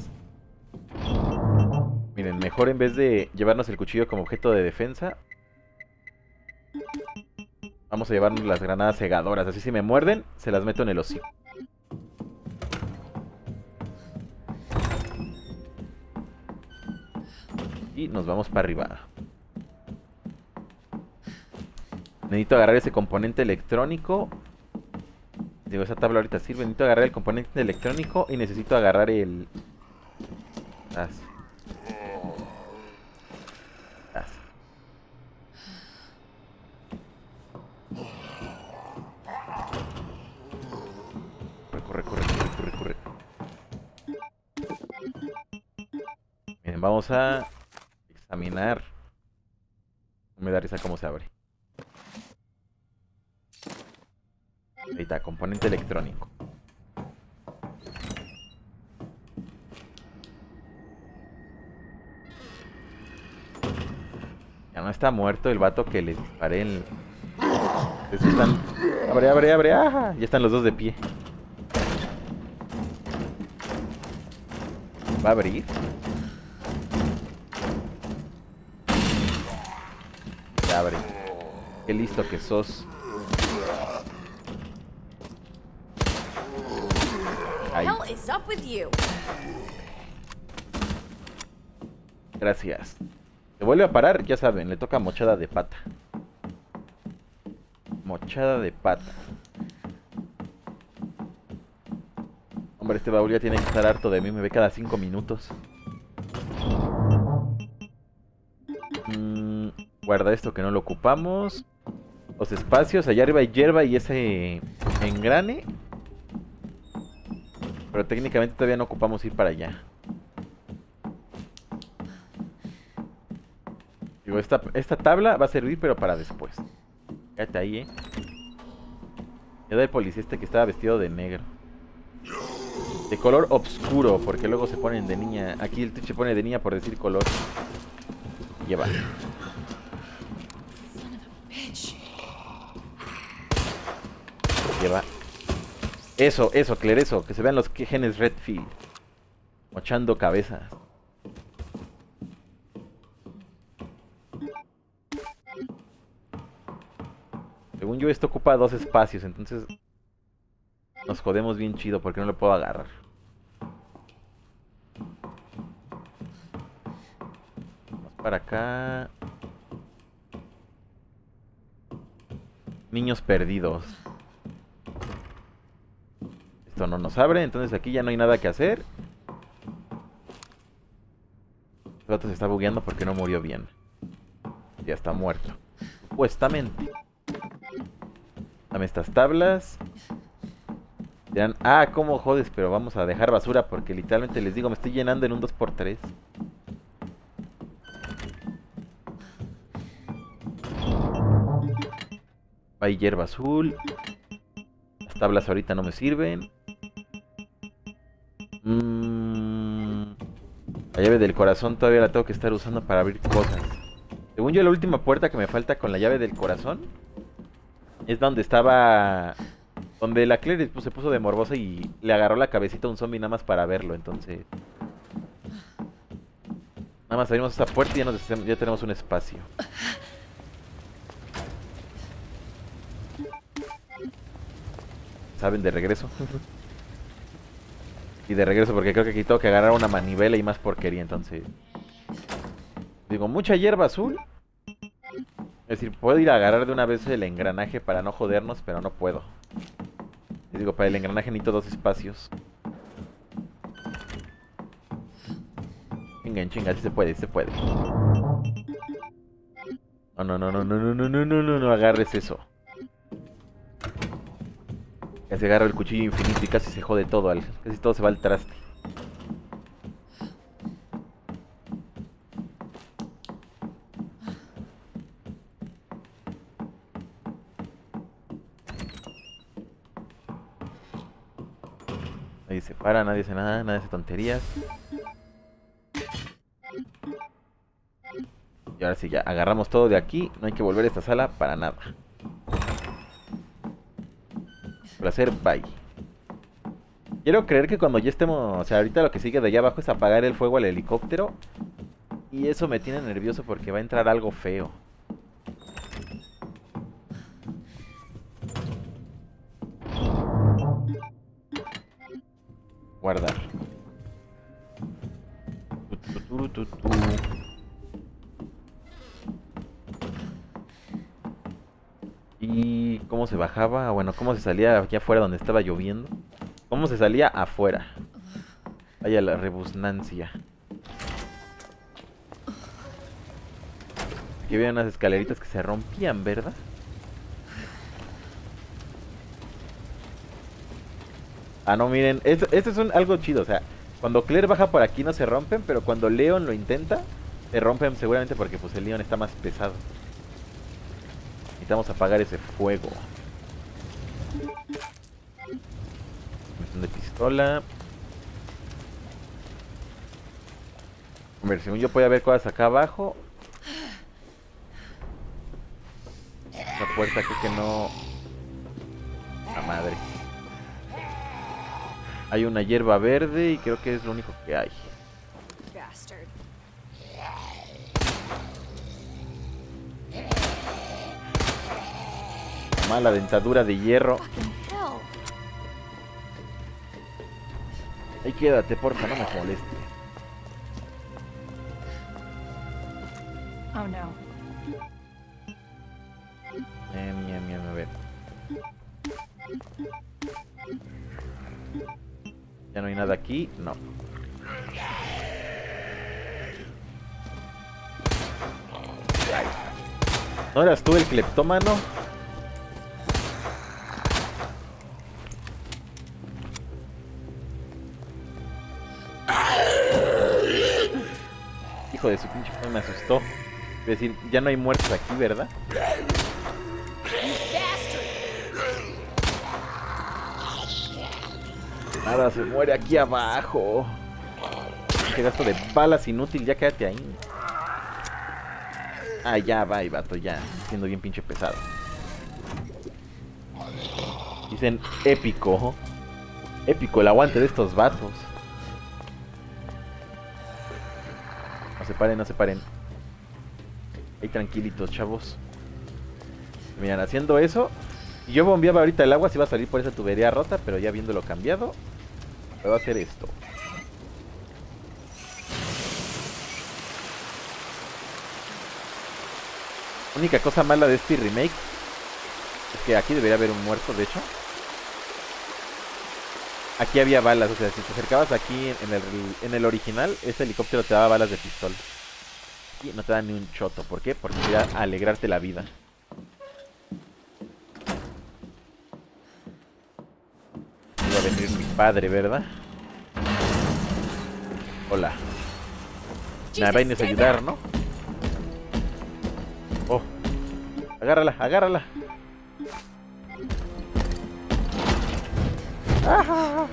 Miren, mejor en vez de llevarnos el cuchillo como objeto de defensa, vamos a llevarnos las granadas cegadoras. Así si me muerden, se las meto en el hocico. Y nos vamos para arriba. Necesito agarrar ese componente electrónico. Digo, esa tabla ahorita sirve. Necesito agarrar el componente electrónico y necesito agarrar el... Ah, sí. Ah, sí. Corre, corre, corre, corre, corre, corre. Miren, vamos a examinar. No me da risa cómo se abre. Ahí está, componente electrónico. no está muerto el vato que le disparé en... Entonces están... Abre, abre, abre. ¡Ajá! Ya están los dos de pie. ¿Va a abrir? Ya abre. Qué listo que sos. Ahí. What the hell is up with you? Gracias. Se vuelve a parar, ya saben, le toca mochada de pata. Mochada de pata. Hombre, este baúl ya tiene que estar harto de mí, me ve cada cinco minutos. Mm, guarda esto que no lo ocupamos. Los espacios, allá arriba hay hierba y ese engrane. Pero técnicamente todavía no ocupamos ir para allá. Digo, esta, esta tabla va a servir, pero para después. Quédate ahí, eh. Ya da el policía este que estaba vestido de negro. De color obscuro, porque luego se ponen de niña. Aquí el Twitch se pone de niña por decir color. Lleva. Lleva. Eso, eso, Claire, eso. Que se vean los genes Redfield. Mochando cabezas. Según yo, esto ocupa dos espacios, entonces nos jodemos bien chido porque no lo puedo agarrar. Vamos para acá. Niños perdidos. Esto no nos abre, entonces aquí ya no hay nada que hacer. El gato se está bugueando porque no murió bien. Ya está muerto. Supuestamente. Dame estas tablas. Dirán, ah, cómo jodes, pero vamos a dejar basura porque literalmente les digo, me estoy llenando en un dos por tres. Hay hierba azul. Las tablas ahorita no me sirven. Mm, la llave del corazón todavía la tengo que estar usando para abrir cosas. Según yo, la última puerta que me falta con la llave del corazón es donde estaba... Donde la Claire pues, se puso de morbosa y le agarró la cabecita a un zombie nada más para verlo, entonces... Nada más abrimos esta puerta y ya, nos, ya tenemos un espacio. ¿Saben? De regreso. Y de regreso porque creo que aquí tengo que agarrar una manivela y más porquería, entonces... Digo, mucha hierba azul. Es decir, puedo ir a agarrar de una vez el engranaje para no jodernos, pero no puedo. Les digo, para el engranaje necesito dos espacios. Chinga, chinga, sí se puede, sí se puede. No, no, no, no, no, no, no, no, no, no, no agarres eso. Casi agarro el cuchillo infinito y casi se jode todo, casi todo se va al traste. Nadie se para, nadie hace nada, nadie hace tonterías. Y ahora sí, ya agarramos todo de aquí. No hay que volver a esta sala para nada. Placer, bye. Quiero creer que cuando ya estemos... O sea, ahorita lo que sigue de allá abajo es apagar el fuego al helicóptero. Y eso me tiene nervioso porque va a entrar algo feo. Guardar. Tu, tu, tu, tu, tu. ¿Y cómo se bajaba? Bueno, ¿cómo se salía aquí afuera donde estaba lloviendo? ¿Cómo se salía afuera? Vaya la rebusnancia. Aquí había unas escaleritas que se rompían, ¿verdad? Ah, no, miren, esto, esto es un, algo chido, o sea, cuando Claire baja por aquí no se rompen, pero cuando Leon lo intenta, se rompen seguramente porque pues el Leon está más pesado. Necesitamos apagar ese fuego. Misión de pistola. A ver, según yo puedo ver cosas acá abajo. puerta, creo que no. La madre. Hay una hierba verde y creo que es lo único que hay. Bastard. Mala dentadura de hierro. Fucking hell. Ahí quédate, porfa, no me moleste. Oh no. Miam, miam, miam, a ver. Ya no hay nada aquí, no. ¿No eras tú el cleptómano? Hijo de su pinche madre, me asustó. Es decir, ya no hay muertos aquí, ¿verdad? Nada, se muere aquí abajo. Qué gasto de balas inútil, ya quédate ahí. Ah, ya va, vato, ya. Siendo bien pinche pesado. Dicen épico. Épico el aguante de estos vatos. No se paren, no se paren. Ahí tranquilitos, chavos. Miren, haciendo eso. Y yo bombeaba ahorita el agua, se iba a salir por esa tubería rota, pero ya viéndolo cambiado, puedo hacer esto. Única cosa mala de este remake es que aquí debería haber un muerto, de hecho. Aquí había balas, o sea, si te acercabas aquí en el, en el original, ese helicóptero te daba balas de pistola. Aquí no te da ni un choto, ¿por qué? Porque quería alegrarte la vida. Iba a venir mi padre, ¿verdad? Hola. Me vienes a ayudar, ¿no? Oh. Agárrala, agárrala. ¡Ajá!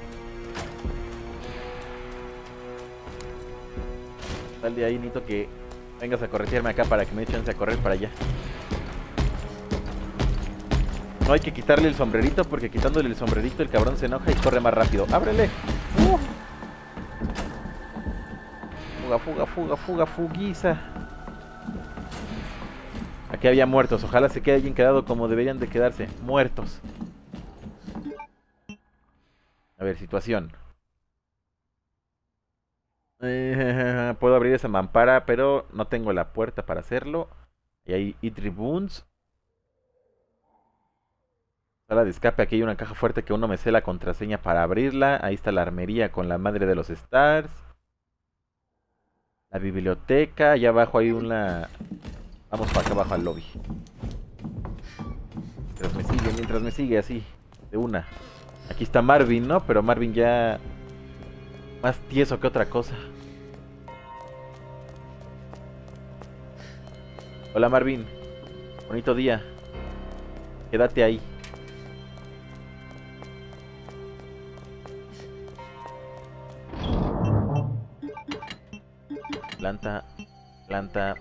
Sal de ahí, necesito que vengas a corretearme acá para que me echen a correr para allá. No hay que quitarle el sombrerito porque quitándole el sombrerito el cabrón se enoja y corre más rápido. ¡Ábrele! Uh. Fuga, fuga, fuga, fuga, fuguiza. Aquí había muertos. Ojalá se quede alguien quedado como deberían de quedarse. Muertos. A ver, situación. Eh, puedo abrir esa mampara, pero no tengo la puerta para hacerlo. Y hay E-Tribunes. Sala de escape, aquí hay una caja fuerte que uno me sé la contraseña para abrirla. Ahí está la armería con la madre de los stars. La biblioteca, allá abajo hay una... Vamos para acá abajo al lobby. Mientras me sigue, mientras me sigue así, de una. Aquí está Marvin, ¿no? Pero Marvin ya... más tieso que otra cosa. Hola Marvin. Bonito día. Quédate ahí. Planta, planta.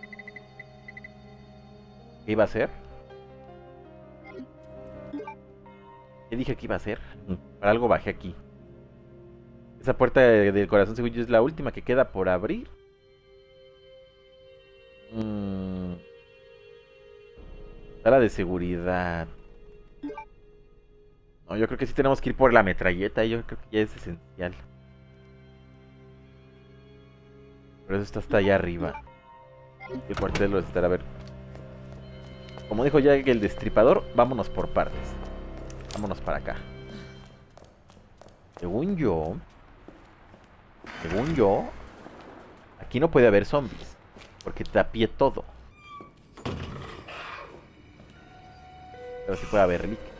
¿Qué iba a hacer? ¿Qué dije que iba a hacer? Para algo bajé aquí. Esa puerta de, del corazón, según yo, es la última que queda por abrir. Mm. Sala de seguridad. No, yo creo que sí tenemos que ir por la metralleta. Yo creo que ya es esencial. Pero eso está hasta allá arriba. El cuartel lo estará a ver. Como dijo ya el destripador, vámonos por partes. Vámonos para acá. Según yo... Según yo... Aquí no puede haber zombies. Porque tapié todo. Pero sí puede haber leak.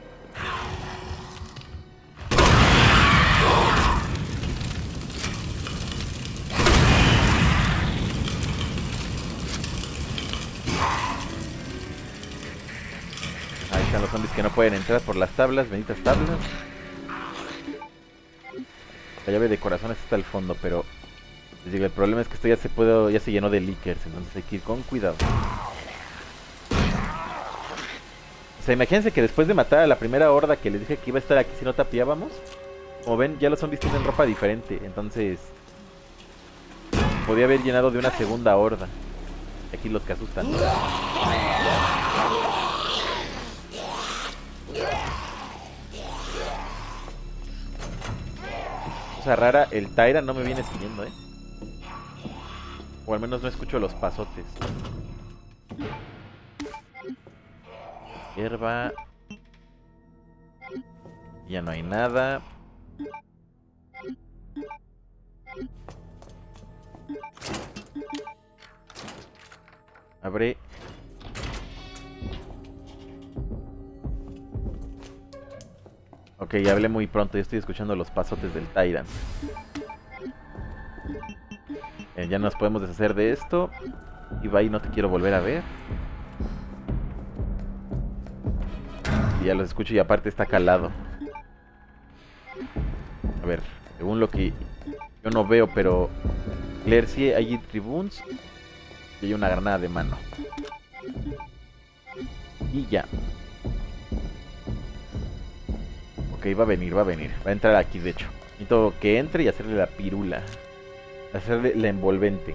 Ahí están los zombies que no pueden entrar por las tablas, benditas tablas. La llave de corazón está al fondo, pero les digo, el problema es que esto ya se puede, ya se llenó de leakers, entonces hay que ir con cuidado. sea, imagínense que después de matar a la primera horda que les dije que iba a estar aquí si no tapiábamos, como ven, ya los zombies tienen ropa diferente. Entonces, podía haber llenado de una segunda horda. Aquí los que asustan. Cosa rara, el Tyra no me viene siguiendo, ¿eh? O al menos no escucho los pasotes. Hierba. Ya no hay nada. Abre. Ok, hablé muy pronto. Yo estoy escuchando los pasotes del Tyrant. Eh, ya nos podemos deshacer de esto. Y bye, no te quiero volver a ver. Y ya los escucho y aparte está calado. A ver, según lo que yo no veo, pero Claire sí hay tribunes. Y hay una granada de mano. Y ya. Ok, va a venir, va a venir. Va a entrar aquí, de hecho. Necesito que entre y hacerle la pirula. Hacerle la envolvente.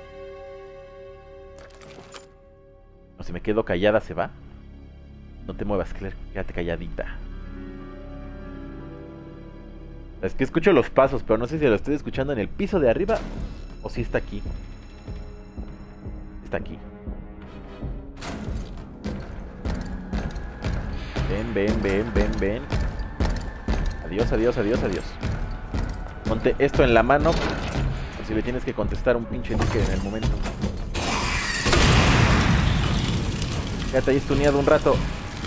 O si me quedo callada, ¿se va? No te muevas, Claire. Quédate calladita. Es que escucho los pasos, pero no sé si lo estoy escuchando en el piso de arriba o si está aquí. Está aquí. Ven, ven, ven, ven, ven. Adiós, adiós, adiós, adiós. Ponte esto en la mano. Por si le tienes que contestar un pinche líquido en el momento. Quédate ahí estuneado un rato.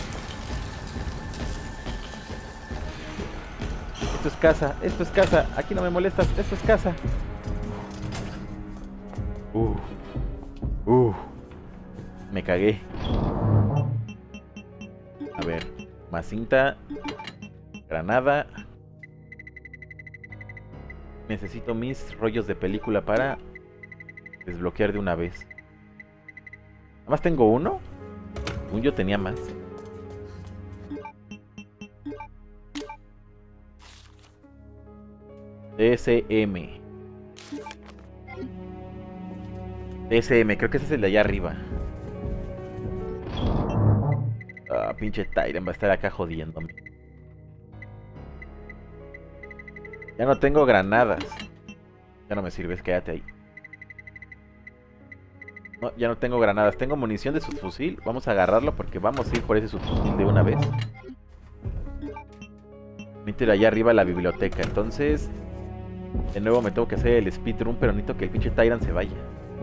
Esto es casa, esto es casa. Aquí no me molestas, esto es casa. Uh. Uh. Me cagué. A ver, más cinta. Granada. Necesito mis rollos de película para desbloquear de una vez. Nada más tengo uno. Según yo tenía más. D S M. D S M, creo que ese es el de allá arriba. Ah, pinche Tyrant va a estar acá jodiéndome. Ya no tengo granadas. Ya no me sirves, quédate ahí. No, ya no tengo granadas. Tengo munición de subfusil. Vamos a agarrarlo porque vamos a ir por ese subfusil de una vez. Necesito ir allá arriba a la biblioteca. Entonces, de nuevo me tengo que hacer el speedrun, pero necesito que el pinche Tyrant se vaya.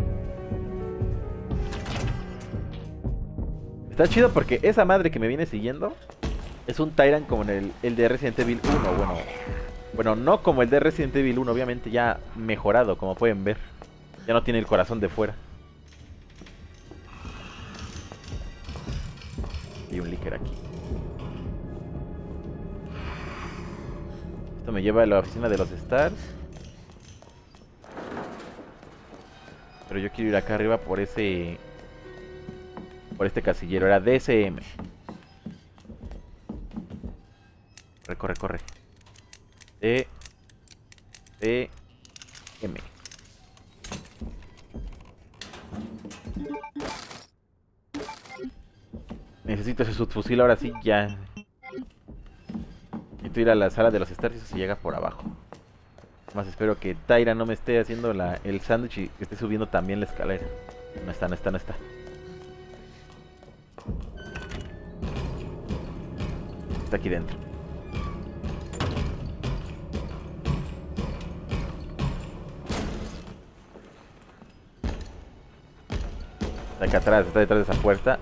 Está chido porque esa madre que me viene siguiendo es un Tyrant como en el, el de Resident Evil uno. Bueno, bueno, no como el de Resident Evil uno, obviamente ya mejorado, como pueden ver. Ya no tiene el corazón de fuera. Hay un líquido aquí. Esto me lleva a la oficina de los Stars. Pero yo quiero ir acá arriba por ese... Por este casillero. Era D S M. Corre, corre, corre. D... D... M. Necesito ese subfusil ahora sí, ya. Necesito ir a la sala de los Stars y eso se llega por abajo. Más espero que Tyra no me esté haciendo la, el sándwich y que esté subiendo también la escalera. No está, no está, no está. Está aquí dentro. Está acá atrás, está detrás de esa puerta.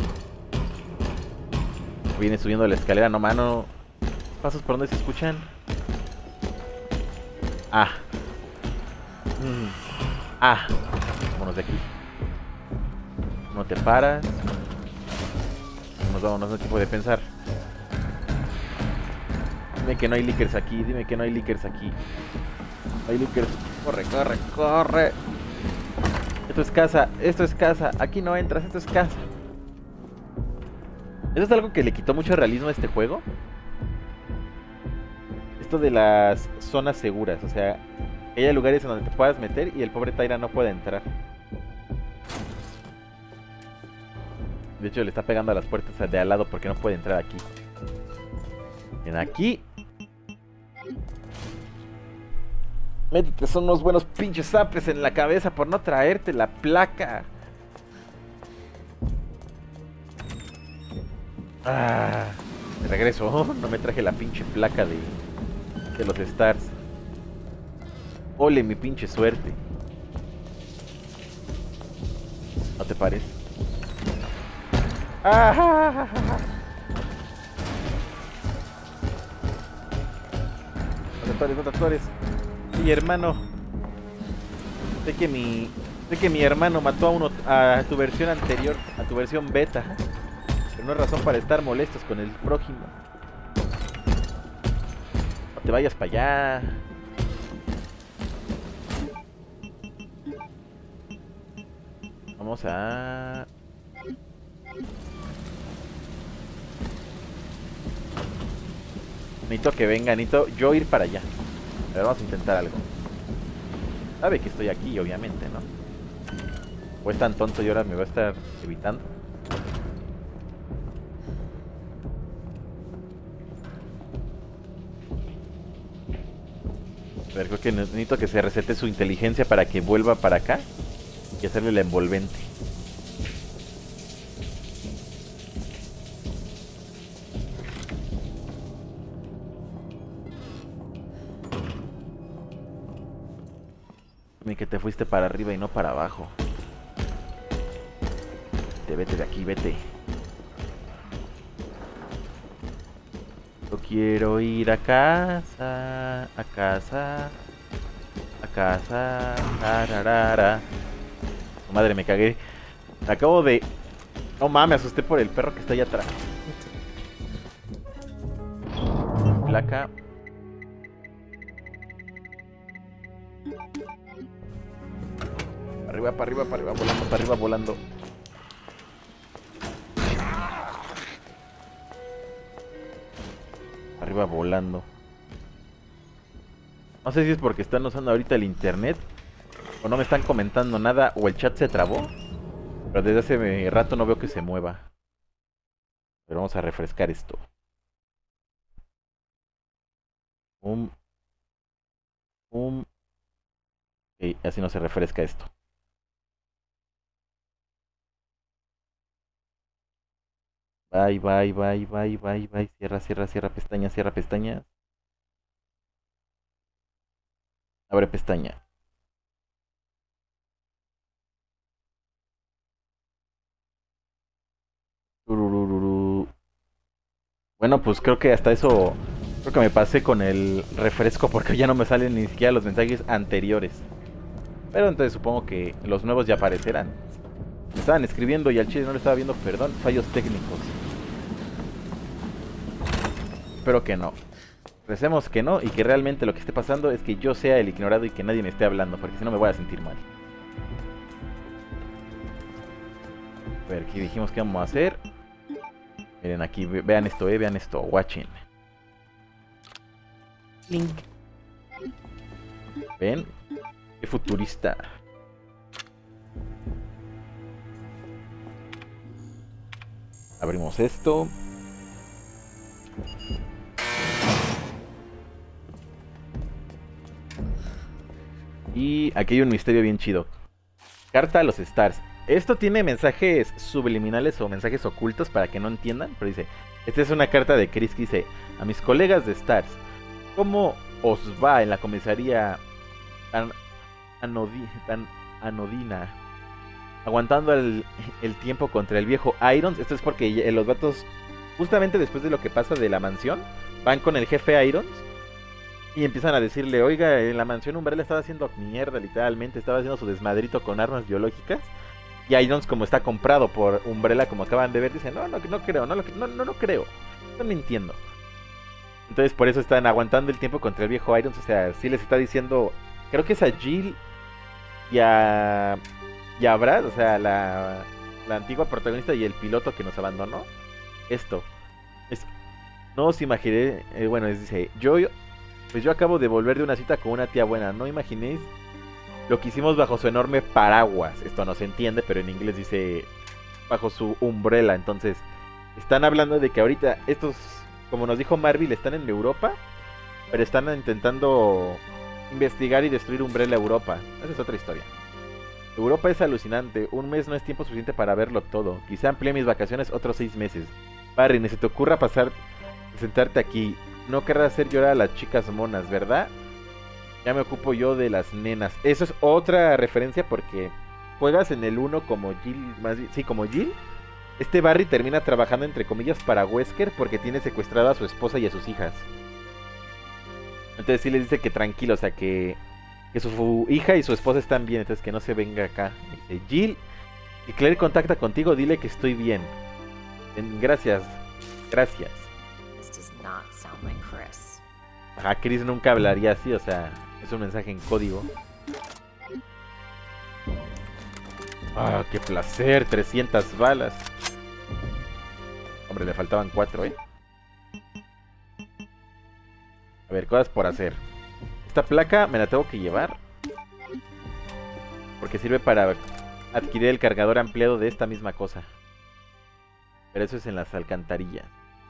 Viene subiendo la escalera, no mano. Pasos por donde se escuchan. Ah. Mm. Ah. Vámonos de aquí. No te paras. Vámonos, vámonos, no hay tiempo de pensar. Dime que no hay leakers aquí, dime que no hay leakers aquí. No hay leakers. Corre, corre, corre. Esto es casa, esto es casa. Aquí no entras, esto es casa. Eso es algo que le quitó mucho realismo a este juego. Esto de las zonas seguras, o sea, que haya lugares en donde te puedas meter y el pobre Tyra no puede entrar. De hecho, le está pegando a las puertas de al lado porque no puede entrar aquí. En aquí. Métete, son unos buenos pinches zapes en la cabeza por no traerte la placa. Ah, de regreso. Oh, no me traje la pinche placa de, de los Stars. Ole mi pinche suerte. ¿No te parece? Ah, no te atores, no te atores. Sí, hermano. Sé que mi. Sé que mi hermano mató a uno a tu versión anterior, a tu versión beta. Pero no es razón para estar molestos con el prójimo. No te vayas para allá. Vamos a... Necesito que venga, necesito yo ir para allá. A ver, vamos a intentar algo. Sabe que estoy aquí, obviamente, ¿no? O es tan tonto y ahora me va a estar evitando. A ver, creo que necesito que se resete su inteligencia para que vuelva para acá y hacerle la envolvente. Ni que te fuiste para arriba y no para abajo. Te vete de aquí, vete. Yo quiero ir a casa, a casa, a casa, tararara. Madre, me cagué. Acabo de... No mames, me asusté por el perro que está allá atrás. Placa. Arriba, para arriba, para arriba, volando, para arriba, volando. Arriba volando. No sé si es porque están usando ahorita el internet o no me están comentando nada o el chat se trabó. Pero desde hace rato no veo que se mueva. Pero vamos a refrescar esto. Um. Um. Ok, así no se refresca esto. Bye, bye, bye, bye, bye, bye. Cierra, cierra, cierra pestaña, cierra pestaña. Abre pestaña. Tururururu. Bueno, pues creo que hasta eso... Creo que me pasé con el refresco porque ya no me salen ni siquiera los mensajes anteriores. Pero entonces supongo que los nuevos ya aparecerán. Me estaban escribiendo y al chile no lo estaba viendo, perdón, fallos técnicos. Espero que no. Recemos que no y que realmente lo que esté pasando es que yo sea el ignorado y que nadie me esté hablando, porque si no me voy a sentir mal. A ver, aquí dijimos que vamos a hacer. Miren aquí, vean esto, eh, vean esto, watching. Link. ¿Ven? Qué futurista. Abrimos esto. Y aquí hay un misterio bien chido. Carta a los Stars. Esto tiene mensajes subliminales o mensajes ocultos para que no entiendan. Pero dice, esta es una carta de Chris que dice: a mis colegas de Stars, ¿cómo os va en la comisaría tan, anodi tan anodina? Aguantando el, el tiempo contra el viejo Irons. Esto es porque los vatos, justamente después de lo que pasa de la mansión, van con el jefe Irons y empiezan a decirle: oiga, en la mansión Umbrella estaba haciendo mierda, literalmente, estaba haciendo su desmadrito con armas biológicas. Y Irons, como está comprado por Umbrella, como acaban de ver, dice: no, no, no creo, no, no, no, no creo, están mintiendo. Entonces por eso están aguantando el tiempo contra el viejo Irons. O sea, sí les está diciendo, creo que es a Jill y a... y a Brad, o sea, la, la antigua protagonista y el piloto que nos abandonó. esto. Es, no os imaginé, eh, bueno, es, dice, yo, pues yo acabo de volver de una cita con una tía buena, no imaginéis lo que hicimos bajo su enorme paraguas. Esto no se entiende, pero en inglés dice bajo su umbrella. Entonces, están hablando de que ahorita estos, como nos dijo Marvel, están en Europa, pero están intentando investigar y destruir Umbrella Europa. Esa es otra historia. Europa es alucinante. Un mes no es tiempo suficiente para verlo todo. Quizá amplíe mis vacaciones otros seis meses. Barry, ni se te ocurra pasar, sentarte aquí. No querrás hacer llorar a las chicas monas, ¿verdad? Ya me ocupo yo de las nenas. Eso es otra referencia porque juegas en el uno como Jill, más bien, sí, como Jill. Este Barry termina trabajando entre comillas para Wesker porque tiene secuestrada a su esposa y a sus hijas. Entonces sí les dice que tranquilo, o sea que, que su hija y su esposa están bien, entonces que no se venga acá. Dice Jill, y Claire contacta contigo, dile que estoy bien. En, gracias, gracias. This does not sound like Chris. Ajá, Chris nunca hablaría así, o sea, es un mensaje en código. Ah, qué placer, trescientas balas. Hombre, le faltaban cuatro, ¿eh? A ver, cosas por hacer. Esta placa me la tengo que llevar porque sirve para adquirir el cargador ampliado de esta misma cosa. Pero eso es en las alcantarillas.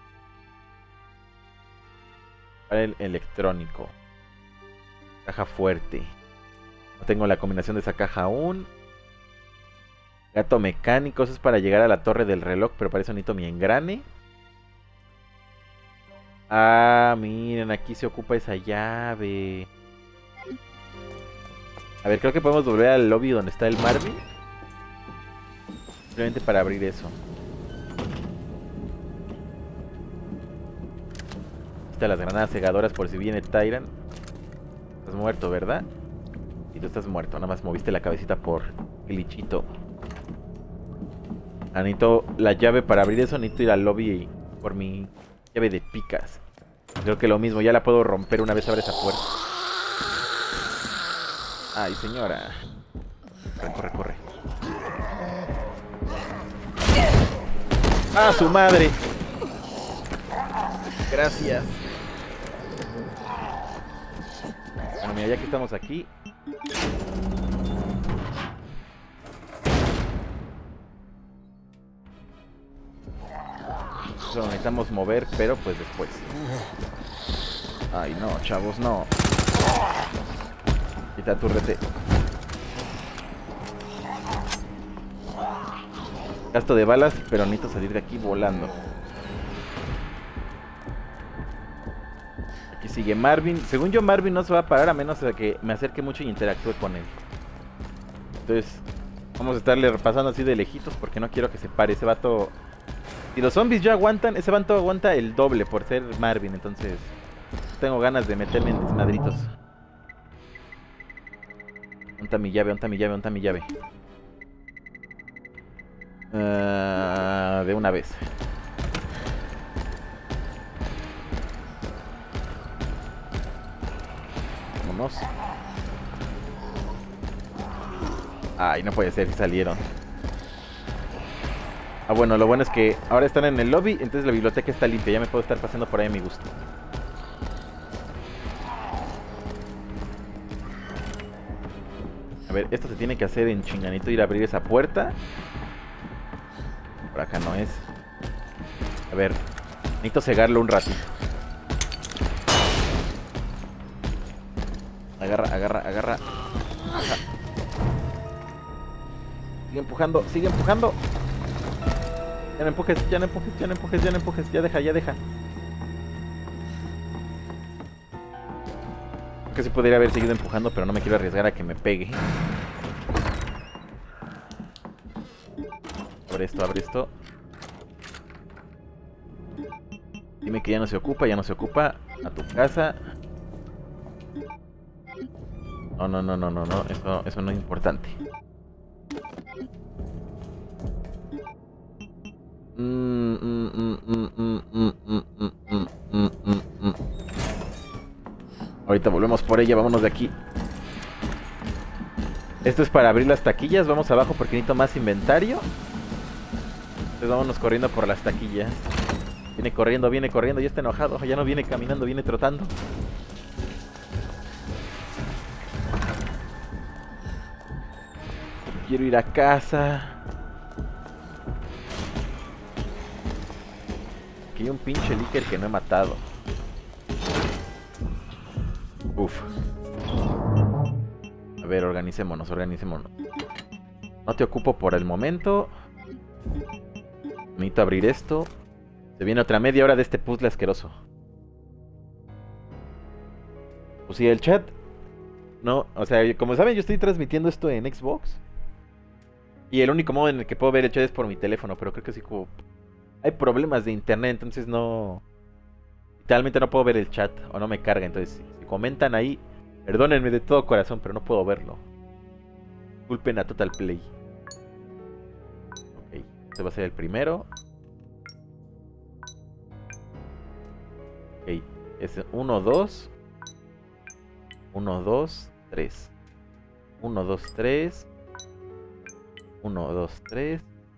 Para el electrónico. Caja fuerte. No tengo la combinación de esa caja aún. Gato mecánico, eso es para llegar a la torre del reloj, pero para eso necesito mi engrane. Ah, miren, aquí se ocupa esa llave. A ver, creo que podemos volver al lobby donde está el Marvin. Simplemente para abrir eso. Están las granadas cegadoras por si viene Tyrant. Estás muerto, ¿verdad? Y tú estás muerto, nada más moviste la cabecita por glitchito. Ah, necesito la llave para abrir eso, necesito ir al lobby por mi llave de picas. Creo que lo mismo, ya la puedo romper una vez abre esa puerta. Ay, señora. Corre, corre, corre. ¡Ah, su madre! Gracias. Bueno, mira, ya que estamos aquí. Lo necesitamos mover, pero pues después. Ay, no, chavos, no. Quita tu rete. Gasto de balas, pero necesito salir de aquí volando. Aquí sigue Marvin. Según yo, Marvin no se va a parar a menos de que me acerque mucho y interactúe con él. Entonces, vamos a estarle repasando así de lejitos porque no quiero que se pare. Ese vato... Si los zombies ya aguantan, ese vato aguanta el doble por ser Marvin. Entonces, tengo ganas de meterme en desmadritos. ¿Onta mi llave? ¿Onta mi llave? ¿Onta mi llave? Uh, de una vez. Vámonos. Ay, no puede ser que salieron. Ah, bueno, lo bueno es que ahora están en el lobby, entonces la biblioteca está limpia. Ya me puedo estar pasando por ahí a mi gusto. A ver, esto se tiene que hacer en chinganito, ir a abrir esa puerta. Por acá no es. A ver, necesito cegarlo un ratito. Agarra, agarra, agarra. Ajá. Sigue empujando, sigue empujando. Ya no empujes, ya no empujes, ya no empujes, ya no empujes. Ya deja, ya deja. Que sí podría haber seguido empujando, pero no me quiero arriesgar a que me pegue. Abre esto, abre esto. Dime que ya no se ocupa, ya no se ocupa. A tu casa. No, no, no, no, no, no. Eso, eso no es importante. Mm, mm, mm, mm, mm, mm, mm, mm, mm, mm, mm. Ahorita volvemos por ella, vámonos de aquí. Esto es para abrir las taquillas. Vamos abajo porque necesito más inventario. Entonces vámonos corriendo por las taquillas. Viene corriendo, viene corriendo, ya está enojado. Ya no viene caminando, viene trotando. Quiero ir a casa. Aquí hay un pinche líker que no he matado. Uf. A ver, organicémonos, organicémonos. No te ocupo por el momento. Necesito abrir esto. Se viene otra media hora de este puzzle asqueroso. Pues sí, el chat. No, o sea, como saben, yo estoy transmitiendo esto en Xbox. Y el único modo en el que puedo ver el chat es por mi teléfono. Pero creo que sí, como hay problemas de internet, entonces no... Literalmente no puedo ver el chat. O no me carga, entonces si, si comentan ahí, perdónenme de todo corazón, pero no puedo verlo. Disculpen a Total Play. Ok, este va a ser el primero. Ok, es uno, dos. uno, dos, tres. uno, dos, tres. uno, dos, tres.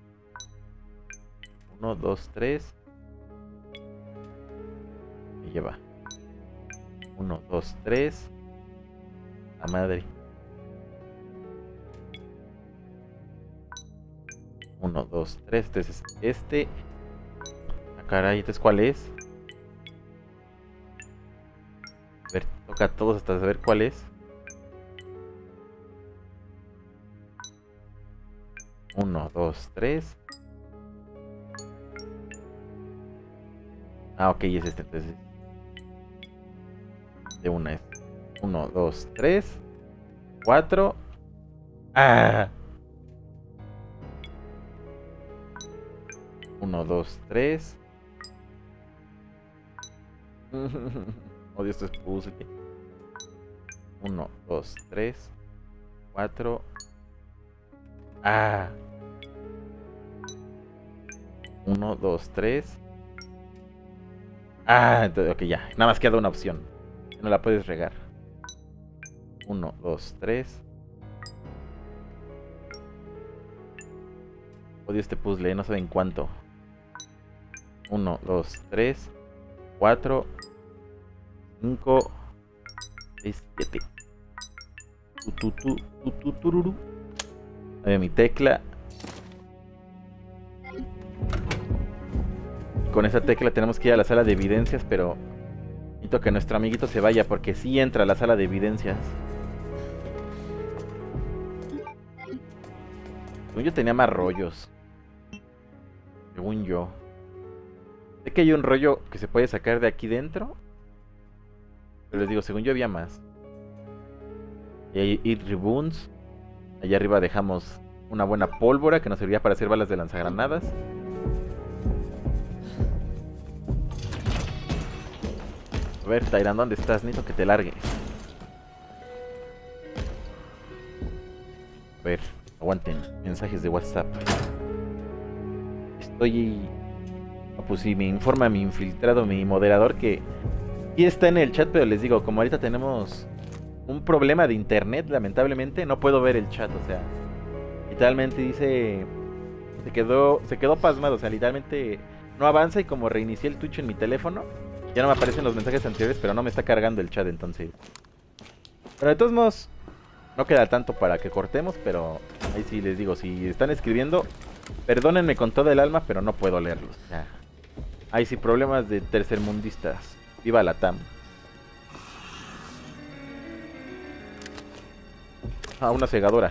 uno, dos, tres. Me lleva. uno, dos, tres. La madre. uno, dos, tres. Entonces este. Ah, caray, entonces ¿cuál es? A ver, toca a todos hasta saber cuál es. uno, dos, tres. Ah, ok, es este, entonces. De una es uno, dos, tres, cuatro. Ah. uno, dos, tres. Odio estos puzzles. uno, dos, tres, cuatro. Ah. uno, dos, tres. Ah, entonces, ok, ya. Nada más queda una opción. No la puedes regar. uno, dos, tres. Odio este puzzle, no sé en cuánto. uno, dos, tres, cuatro, cinco, seis, siete. Tu, tu, tu, tu, tu, tururu. A ver, mi tecla. Con esa tecla tenemos que ir a la sala de evidencias, pero necesito que nuestro amiguito se vaya porque sí entra a la sala de evidencias. Según yo tenía más rollos. Según yo. Sé que hay un rollo que se puede sacar de aquí dentro. Pero les digo, según yo había más. Y hay Irribuns. Allá arriba dejamos una buena pólvora que nos servía para hacer balas de lanzagranadas. A ver, Tyran, ¿dónde estás? Necesito que te largues. A ver, aguanten. Mensajes de WhatsApp. Estoy... Oh, pues sí, me informa mi infiltrado, mi moderador, que sí está en el chat, pero les digo, como ahorita tenemos un problema de internet, lamentablemente, no puedo ver el chat, o sea... Literalmente dice... Se quedó, se quedó pasmado, o sea, literalmente no avanza y como reinicié el Twitch en mi teléfono... Ya no me aparecen los mensajes anteriores, pero no me está cargando el chat, entonces. Pero de todos modos, no queda tanto para que cortemos, pero ahí sí les digo, si están escribiendo, perdónenme con toda el alma, pero no puedo leerlos. Ya. Ahí sí, problemas de tercermundistas. Viva la T A M. Ah, una segadora.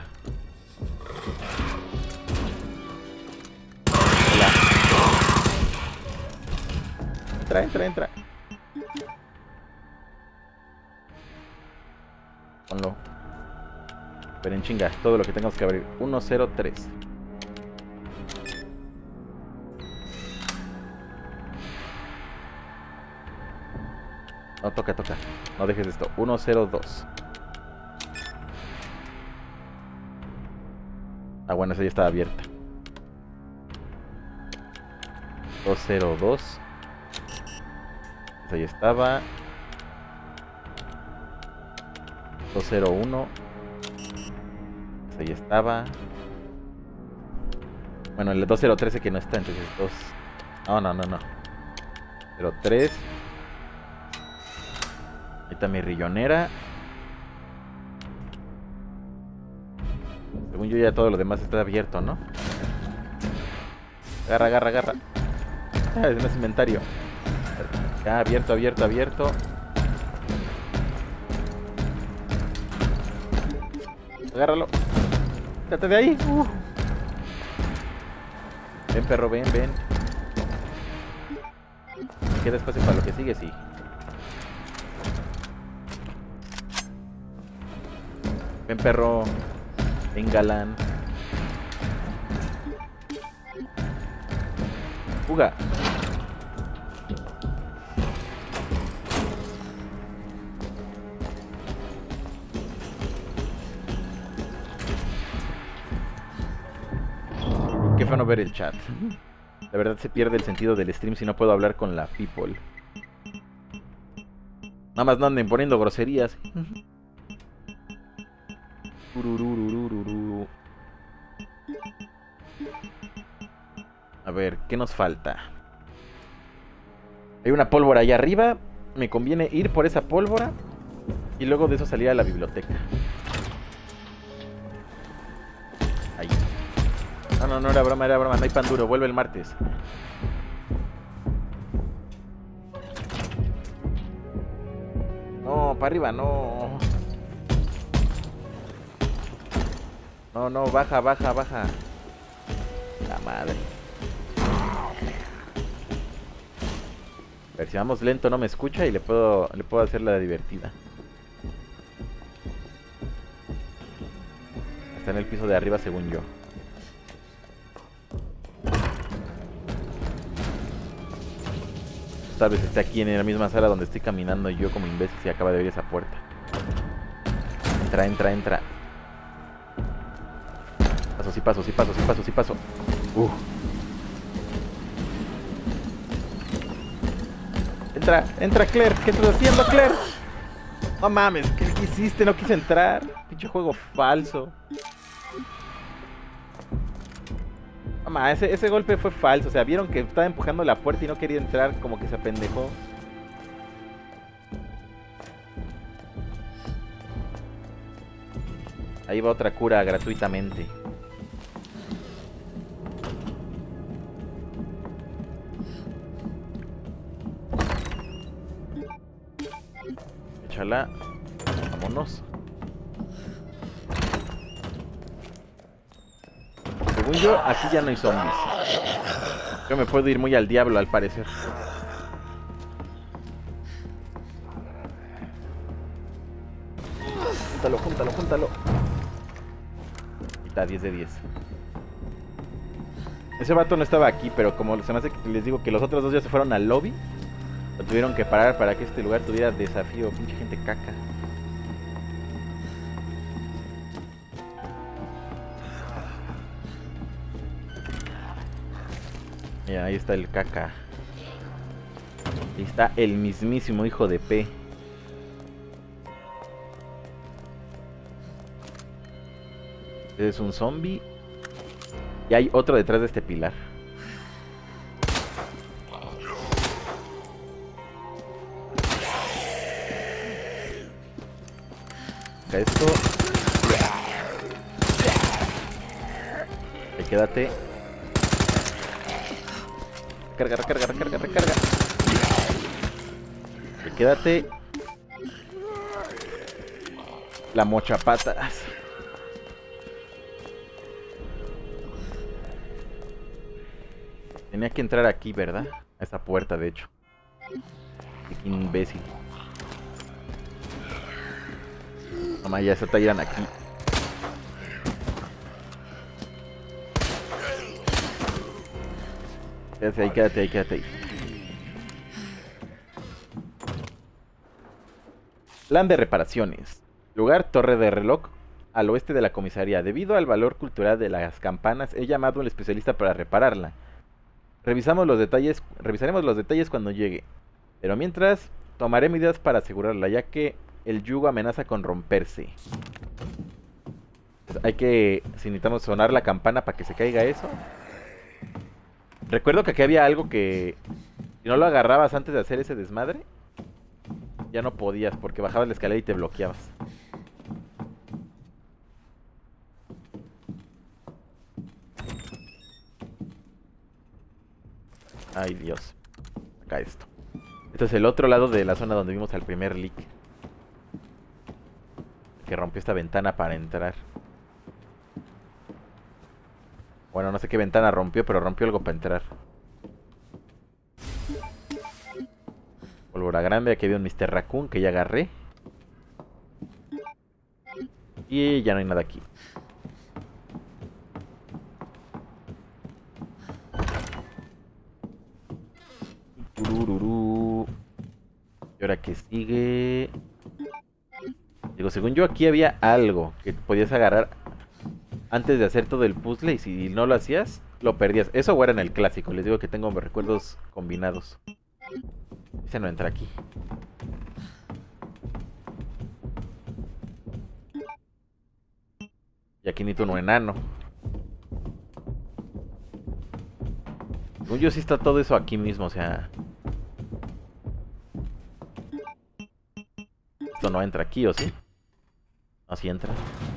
Hola. Entra, entra, entra. Ponlo. Pero en chinga, todo lo que tengamos que abrir. uno cero tres. No, toca, toca. No dejes esto. uno cero dos. Ah, bueno, esa ya estaba abierta. dos cero dos. Esa ya estaba. dos cero uno. Esa ya estaba. Bueno, el dos cero trece que no está, entonces dos. No, no, no, no. cero tres. Ahí está mi rillonera. Según yo ya todo lo demás está abierto, ¿no? Agarra, agarra, agarra. Ah, es más inventario. Ya, abierto, abierto, abierto. Agárralo. Quédate de ahí. Uh. Ven, perro, ven, ven. Queda espacio para lo que sigue, sí. Ven, perro. Ven, galán. Fuga. Qué feo no ver el chat. La verdad se pierde el sentido del stream si no puedo hablar con la people. Nada más no anden poniendo groserías. A ver, ¿qué nos falta? Hay una pólvora allá arriba. Me conviene ir por esa pólvora y luego de eso salir a la biblioteca. Ahí. No, no, no era broma, era broma. No hay pan duro, vuelve el martes. No, para arriba, no. No, no, baja, baja, baja. La madre. A ver, si vamos lento no me escucha y le puedo, le puedo hacer la divertida. Está en el piso de arriba según yo. Tal vez esté aquí en la misma sala donde estoy caminando y yo como imbécil se acaba de abrir esa puerta. Entra, entra, entra. Paso, sí paso, sí paso, sí paso, sí paso. Uh. Entra, entra Claire. ¿Qué estás haciendo, Claire? No mames, ¿qué hiciste? No quise entrar. Pinche juego falso. Mamá, ese, ese golpe fue falso. O sea, vieron que estaba empujando la puerta y no quería entrar, como que se apendejó. Ahí va otra cura gratuitamente. Échala. Vámonos. Según yo, aquí ya no hay zombies. Yo me puedo ir muy al diablo, al parecer. Júntalo, júntalo, júntalo. Ahí está, diez de diez. Ese vato no estaba aquí, pero como se me hace que les digo que los otros dos ya se fueron al lobby, lo tuvieron que parar para que este lugar tuviera desafío. Pinche gente caca. Mira, ahí está el caca. Ahí está el mismísimo hijo de P. Ese es un zombie. Y hay otro detrás de este pilar. Saca esto. Ahí quédate. Recarga, recarga, recarga, recarga. Ahí quédate. La mochapatas. Tenía que entrar aquí, ¿verdad? A esa puerta, de hecho. Qué imbécil. Mamá, ya se tallan aquí. Quédate ahí, quédate ahí, quédate ahí. Plan de reparaciones. Lugar Torre de Reloj, al oeste de la comisaría. Debido al valor cultural de las campanas, he llamado a un especialista para repararla. Revisamos los detalles, revisaremos los detalles cuando llegue. Pero mientras, tomaré medidas para asegurarla, ya que el yugo amenaza con romperse. Pues hay que, si necesitamos sonar la campana para que se caiga eso. Recuerdo que aquí había algo que Si no lo agarrabas antes de hacer ese desmadre, ya no podías, porque bajabas la escalera y te bloqueabas. Ay, Dios. Acá esto. Este es el otro lado de la zona donde vimos al primer leak. Que rompió esta ventana para entrar. Bueno, no sé qué ventana rompió, pero rompió algo para entrar. Pólvora grande, aquí había un mister Raccoon que ya agarré. Y ya no hay nada aquí. Turururú. Y ahora que sigue... Digo, según yo aquí había algo que podías agarrar antes de hacer todo el puzzle y si no lo hacías, lo perdías. Eso o era en el clásico, les digo que tengo recuerdos combinados. Ese no entra aquí. Y aquí necesito un enano. Según yo sí está todo eso aquí mismo, o sea... Esto no entra aquí, ¿o sí? No, sí entra.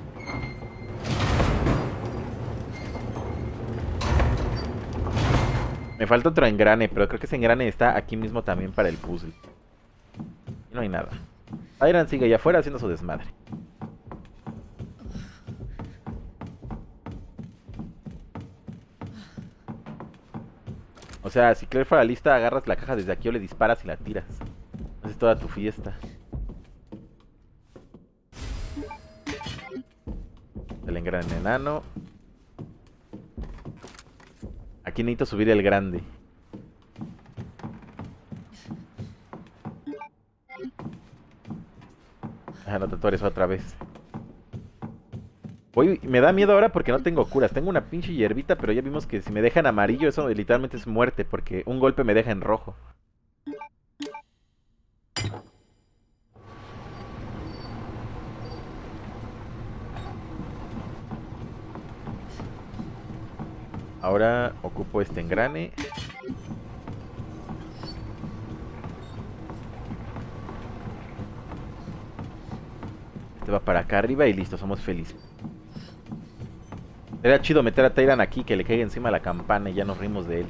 Me falta otro engrane, pero creo que ese engrane está aquí mismo también para el puzzle. Y no hay nada. Iron sigue allá afuera haciendo su desmadre. O sea, si Claire fuera lista, agarras la caja desde aquí o le disparas y la tiras. Haces toda tu fiesta. El engrane enano. Aquí necesito subir el grande. Ah, no te atores otra vez. Hoy me da miedo ahora porque no tengo curas. Tengo una pinche hierbita, pero ya vimos que si me dejan amarillo, eso literalmente es muerte, porque un golpe me deja en rojo. Ahora ocupo este engrane. Este va para acá arriba y listo, somos felices. Era chido meter a Tyran aquí, que le caiga encima la campana y ya nos rimos de él.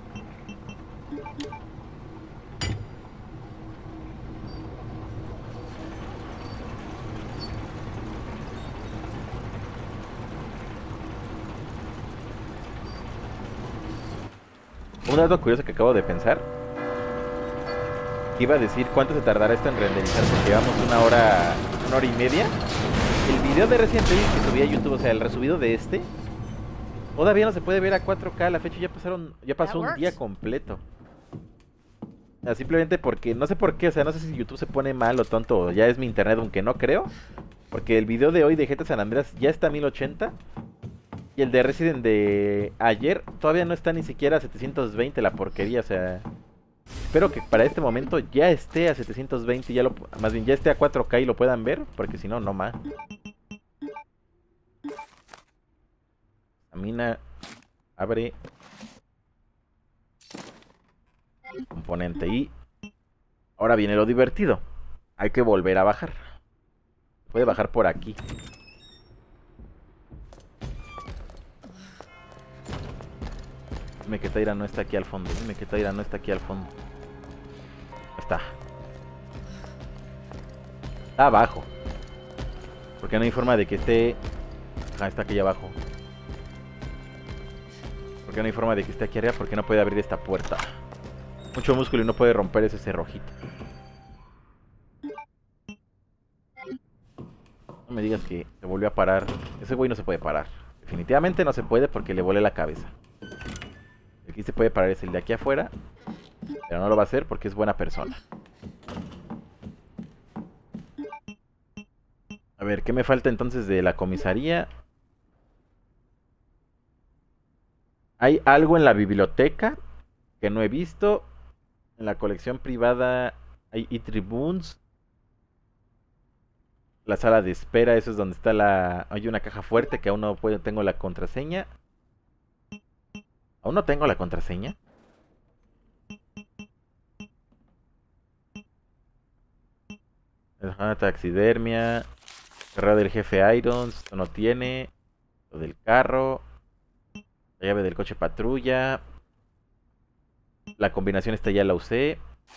Un dato curioso que acabo de pensar. Iba a decir cuánto se tardará esto en renderizar, porque llevamos una hora, una hora y media. El video de Resident Evil que subí a YouTube, o sea, el resubido de este, todavía no se puede ver a cuatro K. A la fecha ya pasaron, ya pasó un día completo. O sea, simplemente porque, no sé por qué, o sea, no sé si YouTube se pone mal o tonto, o ya es mi internet, aunque no creo. Porque el video de hoy de G T A San Andreas ya está a mil ochenta. Y el de Resident de ayer todavía no está ni siquiera a setecientos veinte, la porquería, o sea... Espero que para este momento ya esté a setecientos veinte, ya lo, más bien ya esté a cuatro K y lo puedan ver, porque si no, no más. Camina, abre. Componente y... Ahora viene lo divertido. Hay que volver a bajar. Puede bajar por aquí. Dime que Tyra no está aquí al fondo. Dime que Tyra no está aquí al fondo. Está. Está abajo. Porque no hay forma de que esté... Ah, está aquí abajo. Porque no hay forma de que esté aquí arriba. Porque no puede abrir esta puerta. Mucho músculo y no puede romper ese cerrojito. No me digas que se volvió a parar. Ese güey no se puede parar. Definitivamente no se puede porque le volé la cabeza. Aquí se puede parar es el de aquí afuera, pero no lo va a hacer porque es buena persona. A ver, ¿qué me falta entonces de la comisaría? Hay algo en la biblioteca que no he visto. En la colección privada hay e-tribunes. La sala de espera, eso es donde está la... Hay una caja fuerte que aún no puedo, tengo la contraseña. ¿Aún no tengo la contraseña? Ajá, taxidermia. Correo del jefe Irons. Esto no tiene. Lo del carro. La llave del coche patrulla. La combinación esta ya la usé.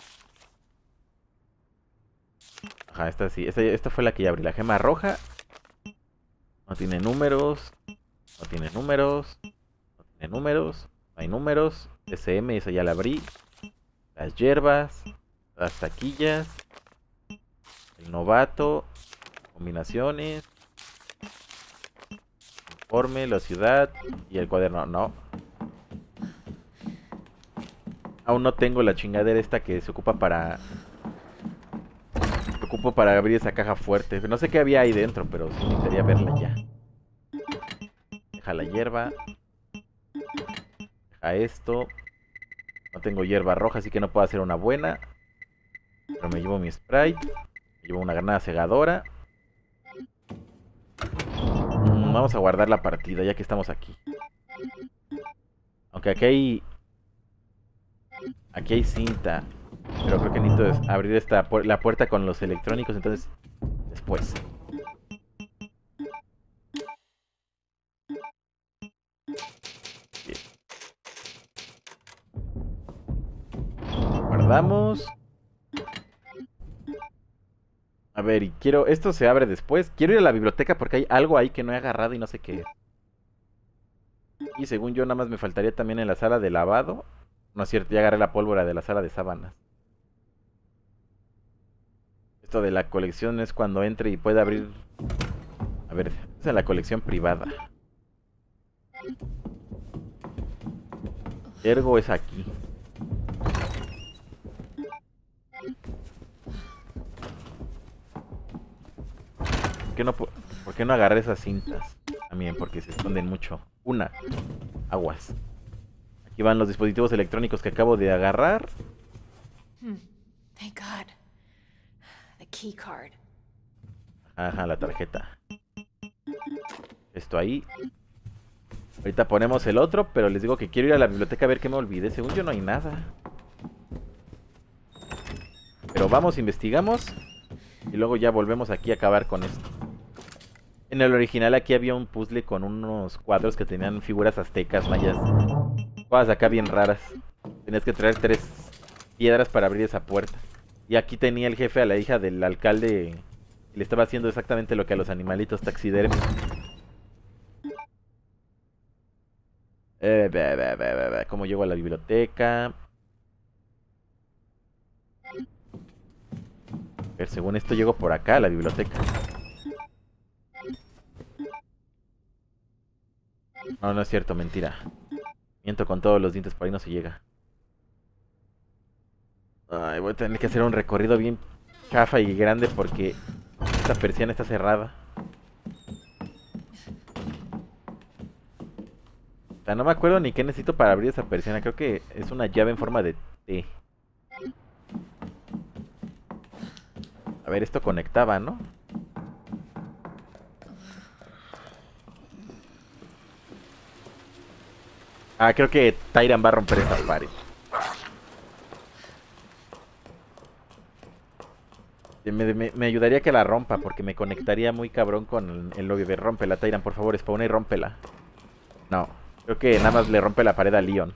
Ajá, esta sí. Esta, esta fue la que ya abrí. La gema roja. No tiene números. No tiene números. No tiene números. No hay números. S M, esa ya la abrí. Las hierbas. Las taquillas. El novato. Combinaciones. Informe, la ciudad. Y el cuaderno. No. Aún no tengo la chingadera esta que se ocupa para... Se ocupa para abrir esa caja fuerte. No sé qué había ahí dentro, pero sí necesitaría verla ya. Deja la hierba. Deja esto. No tengo hierba roja, así que no puedo hacer una buena. Pero me llevo mi Sprite. Me llevo una granada cegadora. Mm, vamos a guardar la partida ya que estamos aquí. Aunque aquí hay... Aquí hay cinta. Pero creo que necesito abrir esta pu la puerta con los electrónicos, entonces... Después. Bien. Guardamos. A ver, y quiero... Esto se abre después. Quiero ir a la biblioteca porque hay algo ahí que no he agarrado y no sé qué es. Y según yo nada más me faltaría también en la sala de lavado. No es cierto, ya agarré la pólvora de la sala de sábanas. Esto de la colección es cuando entre y puede abrir... A ver, es en la colección privada. Ergo es aquí. ¿Por qué no, por qué no agarré esas cintas? También porque se esconden mucho. Una. Aguas. Aquí van los dispositivos electrónicos que acabo de agarrar. Hmm. Thank God. The key card. Ajá, la tarjeta. Esto ahí. Ahorita ponemos el otro, pero les digo que quiero ir a la biblioteca a ver qué me olvidé. Según yo no hay nada. Pero vamos, investigamos. Y luego ya volvemos aquí a acabar con esto. En el original aquí había un puzzle con unos cuadros que tenían figuras aztecas, mayas. Cosas acá bien raras. Tenías que traer tres piedras para abrir esa puerta. Y aquí tenía el jefe a la hija del alcalde. Y le estaba haciendo exactamente lo que a los animalitos taxidermios. Eh, be, be, be, be, be. ¿Cómo llego a la biblioteca? A ver, según esto llego por acá a la biblioteca. No, no es cierto, mentira. Miento con todos los dientes, por ahí no se llega. Ay, voy a tener que hacer un recorrido bien chafa y grande porque esta persiana está cerrada. O sea, no me acuerdo ni qué necesito para abrir esa persiana. Creo que es una llave en forma de T. A ver, esto conectaba, ¿no? Ah, creo que Tyran va a romper esta pared. Me, me, me ayudaría que la rompa porque me conectaría muy cabrón con el, el lobby. Ve, rómpela, Tyran, por favor, spawna y rómpela. No, creo que nada más le rompe la pared a Leon.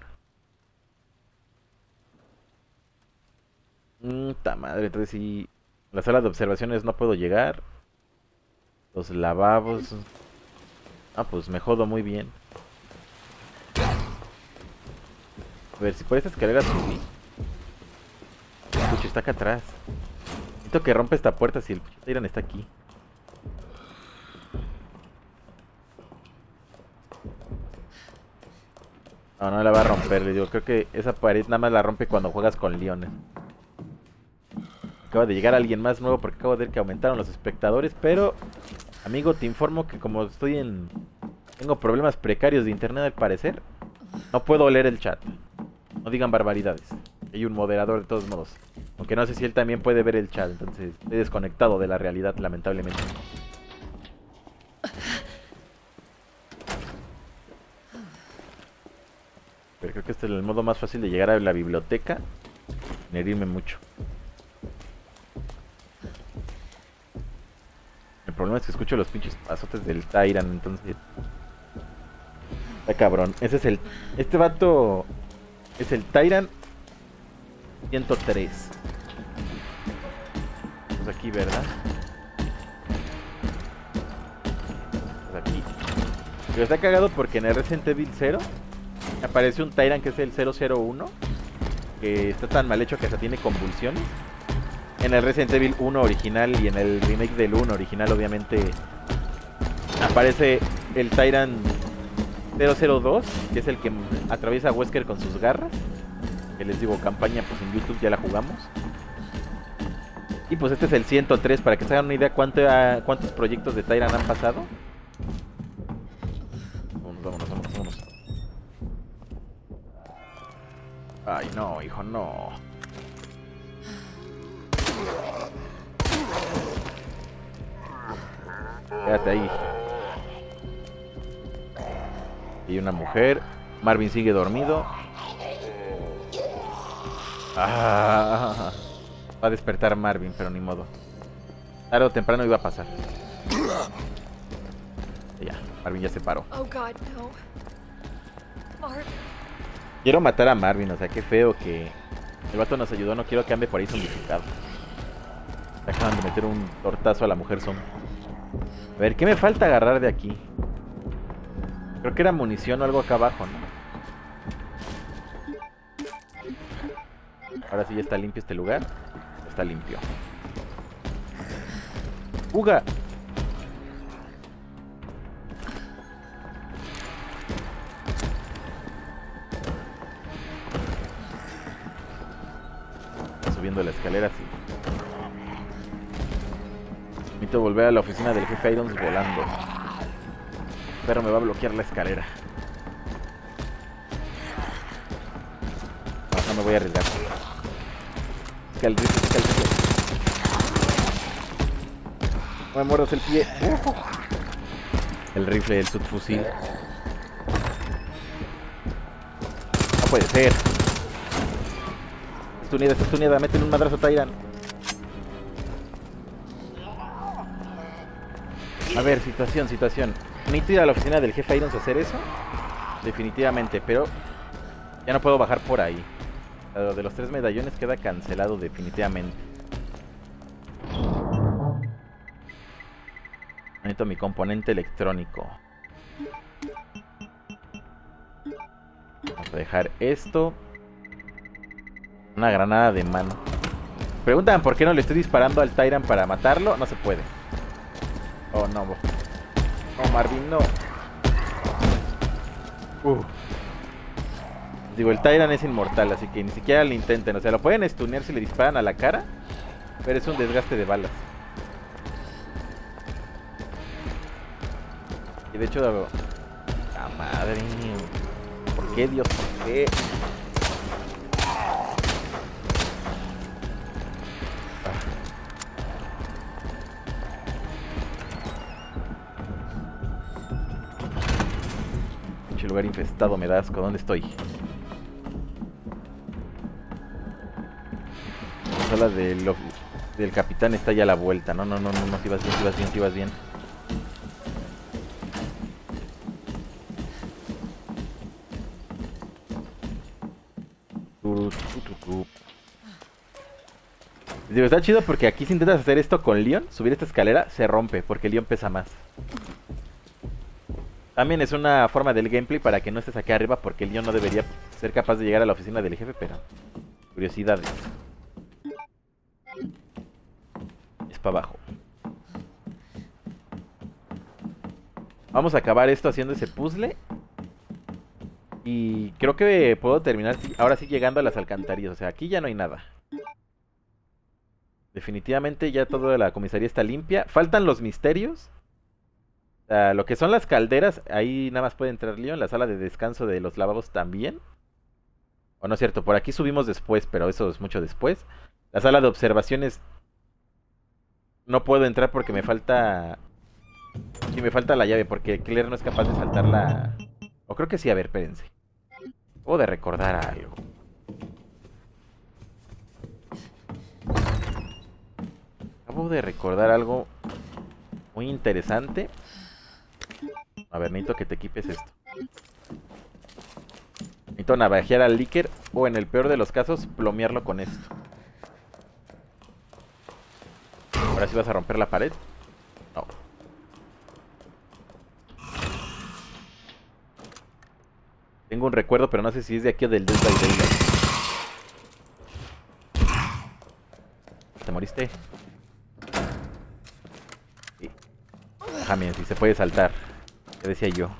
Mmm, madre, entonces sí. La sala de observaciones no puedo llegar. Los lavabos. Ah, pues me jodo muy bien. A ver, si por esta escalera subí. Escucho, está acá atrás. Necesito que rompa esta puerta si el Tyran está aquí. No, no la va a romper, le digo. Creo que esa pared nada más la rompe cuando juegas con Leon. Acaba de llegar alguien más nuevo porque acabo de ver que aumentaron los espectadores. Pero, amigo, te informo que como estoy en... Tengo problemas precarios de internet al parecer. No puedo leer el chat. No digan barbaridades. Hay un moderador de todos modos. Aunque no sé si él también puede ver el chat. Entonces estoy desconectado de la realidad, lamentablemente. Pero creo que este es el modo más fácil de llegar a la biblioteca sin herirme mucho. problema es que escucho los pinches pasotes del Tyrant, entonces... Está cabrón. Ese es el... Este vato... Es el Tyrant ciento tres. Pues aquí, ¿verdad? Pues aquí. Pero está cagado porque en el Resident Evil cero aparece un Tyrant que es el cero cero uno, que está tan mal hecho que hasta tiene convulsiones. En el Resident Evil uno original y en el remake del uno original, obviamente, aparece el Tyrant cero cero dos, que es el que atraviesa a Wesker con sus garras. Que les digo, campaña, pues en YouTube ya la jugamos. Y pues este es el ciento tres, para que se hagan una idea cuánto, uh, cuántos proyectos de Tyrant han pasado. Vámonos, vámonos, vámonos, vámonos. Ay, no, hijo, no. Quédate ahí. Y una mujer. Marvin sigue dormido. Ah, va a despertar Marvin, pero ni modo. Tarde o temprano iba a pasar. Ya, Marvin ya se paró. Oh God, no. Mark. Quiero matar a Marvin, o sea, qué feo que el vato nos ayudó, no quiero que ande por ahí zombificado. Acaban de meter un tortazo a la mujer zombie. A ver, ¿qué me falta agarrar de aquí? Creo que era munición o algo acá abajo, ¿no? Ahora sí ya está limpio este lugar. Está limpio. ¡Fuga! Está subiendo la escalera, sí. Necesito volver a la oficina del jefe Irons volando. Pero me va a bloquear la escalera. No, no me voy a arriesgar. Saca el rifle, saca el rifle. No me muerdas el pie. Uh. El rifle del subfusil. No puede ser. Está unida, está unida. Métele un madrazo a Tyrant. A ver, situación, situación. Necesito ir a la oficina del jefe Irons a hacer eso. Definitivamente, pero ya no puedo bajar por ahí. Lo de los tres medallones queda cancelado definitivamente. Necesito mi componente electrónico. Vamos a dejar esto. Una granada de mano. Preguntan por qué no le estoy disparando al Tyrant para matarlo. No se puede. Oh, no. No, Marvin, no. Uh. Digo, el Tyrant es inmortal, así que ni siquiera lo intenten. O sea, lo pueden stunear si le disparan a la cara, pero es un desgaste de balas. Y de hecho... ¡Ah, madre! ¿Por qué, Dios? ¿Por qué? Pinche lugar infestado, me da asco. ¿Dónde estoy? La sala del, del capitán está ya a la vuelta. No, no, no, no, no, si vas bien, si vas bien, si vas bien. Digo, está chido porque aquí si intentas hacer esto con Leon, subir esta escalera, se rompe porque Leon pesa más. También es una forma del gameplay para que no estés aquí arriba porque Leon no debería ser capaz de llegar a la oficina del jefe, pero... curiosidades. Es para abajo. Vamos a acabar esto haciendo ese puzzle. Y creo que puedo terminar ahora sí llegando a las alcantarillas. O sea, aquí ya no hay nada. Definitivamente ya toda la comisaría está limpia. Faltan los misterios. O sea, lo que son las calderas, ahí nada más puede entrar Leon. La sala de descanso de los lavabos también. O no es cierto, por aquí subimos después, pero eso es mucho después. La sala de observaciones no puedo entrar porque me falta... Sí, me falta la llave, porque Claire no es capaz de saltar la... O creo que sí, a ver, espérense. Puedo de recordar algo. Acabo de recordar algo muy interesante. A ver, necesito que te equipes esto. Necesito navajear al Licker o en el peor de los casos, plomearlo con esto. Ahora sí vas a romper la pared. No. Tengo un recuerdo, pero no sé si es de aquí o del Dead by Daylight. ¿Te moriste? Sí. Déjame, si se puede saltar. ¿Qué decía yo?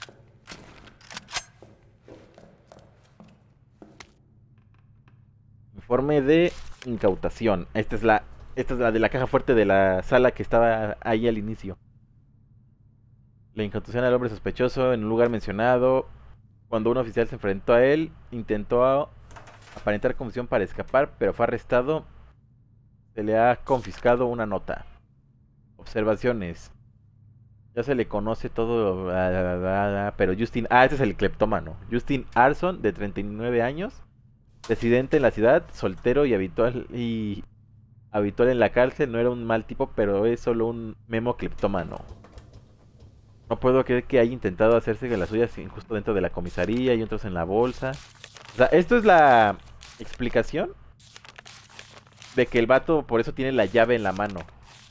Informe de incautación. Esta es la, esta es la de la caja fuerte de la sala que estaba ahí al inicio. La incautación al hombre sospechoso en un lugar mencionado. Cuando un oficial se enfrentó a él, intentó aparentar confusión para escapar, pero fue arrestado. Se le ha confiscado una nota. Observaciones. Ya se le conoce todo, pero Justin... Ah, este es el cleptómano. Justin Arson, de treinta y nueve años, residente en la ciudad, soltero y habitual y habitual en la cárcel. No era un mal tipo, pero es solo un memo cleptómano. No puedo creer que haya intentado hacerse de las suyas justo dentro de la comisaría y otros en la bolsa. O sea, esto es la explicación de que el vato por eso tiene la llave en la mano.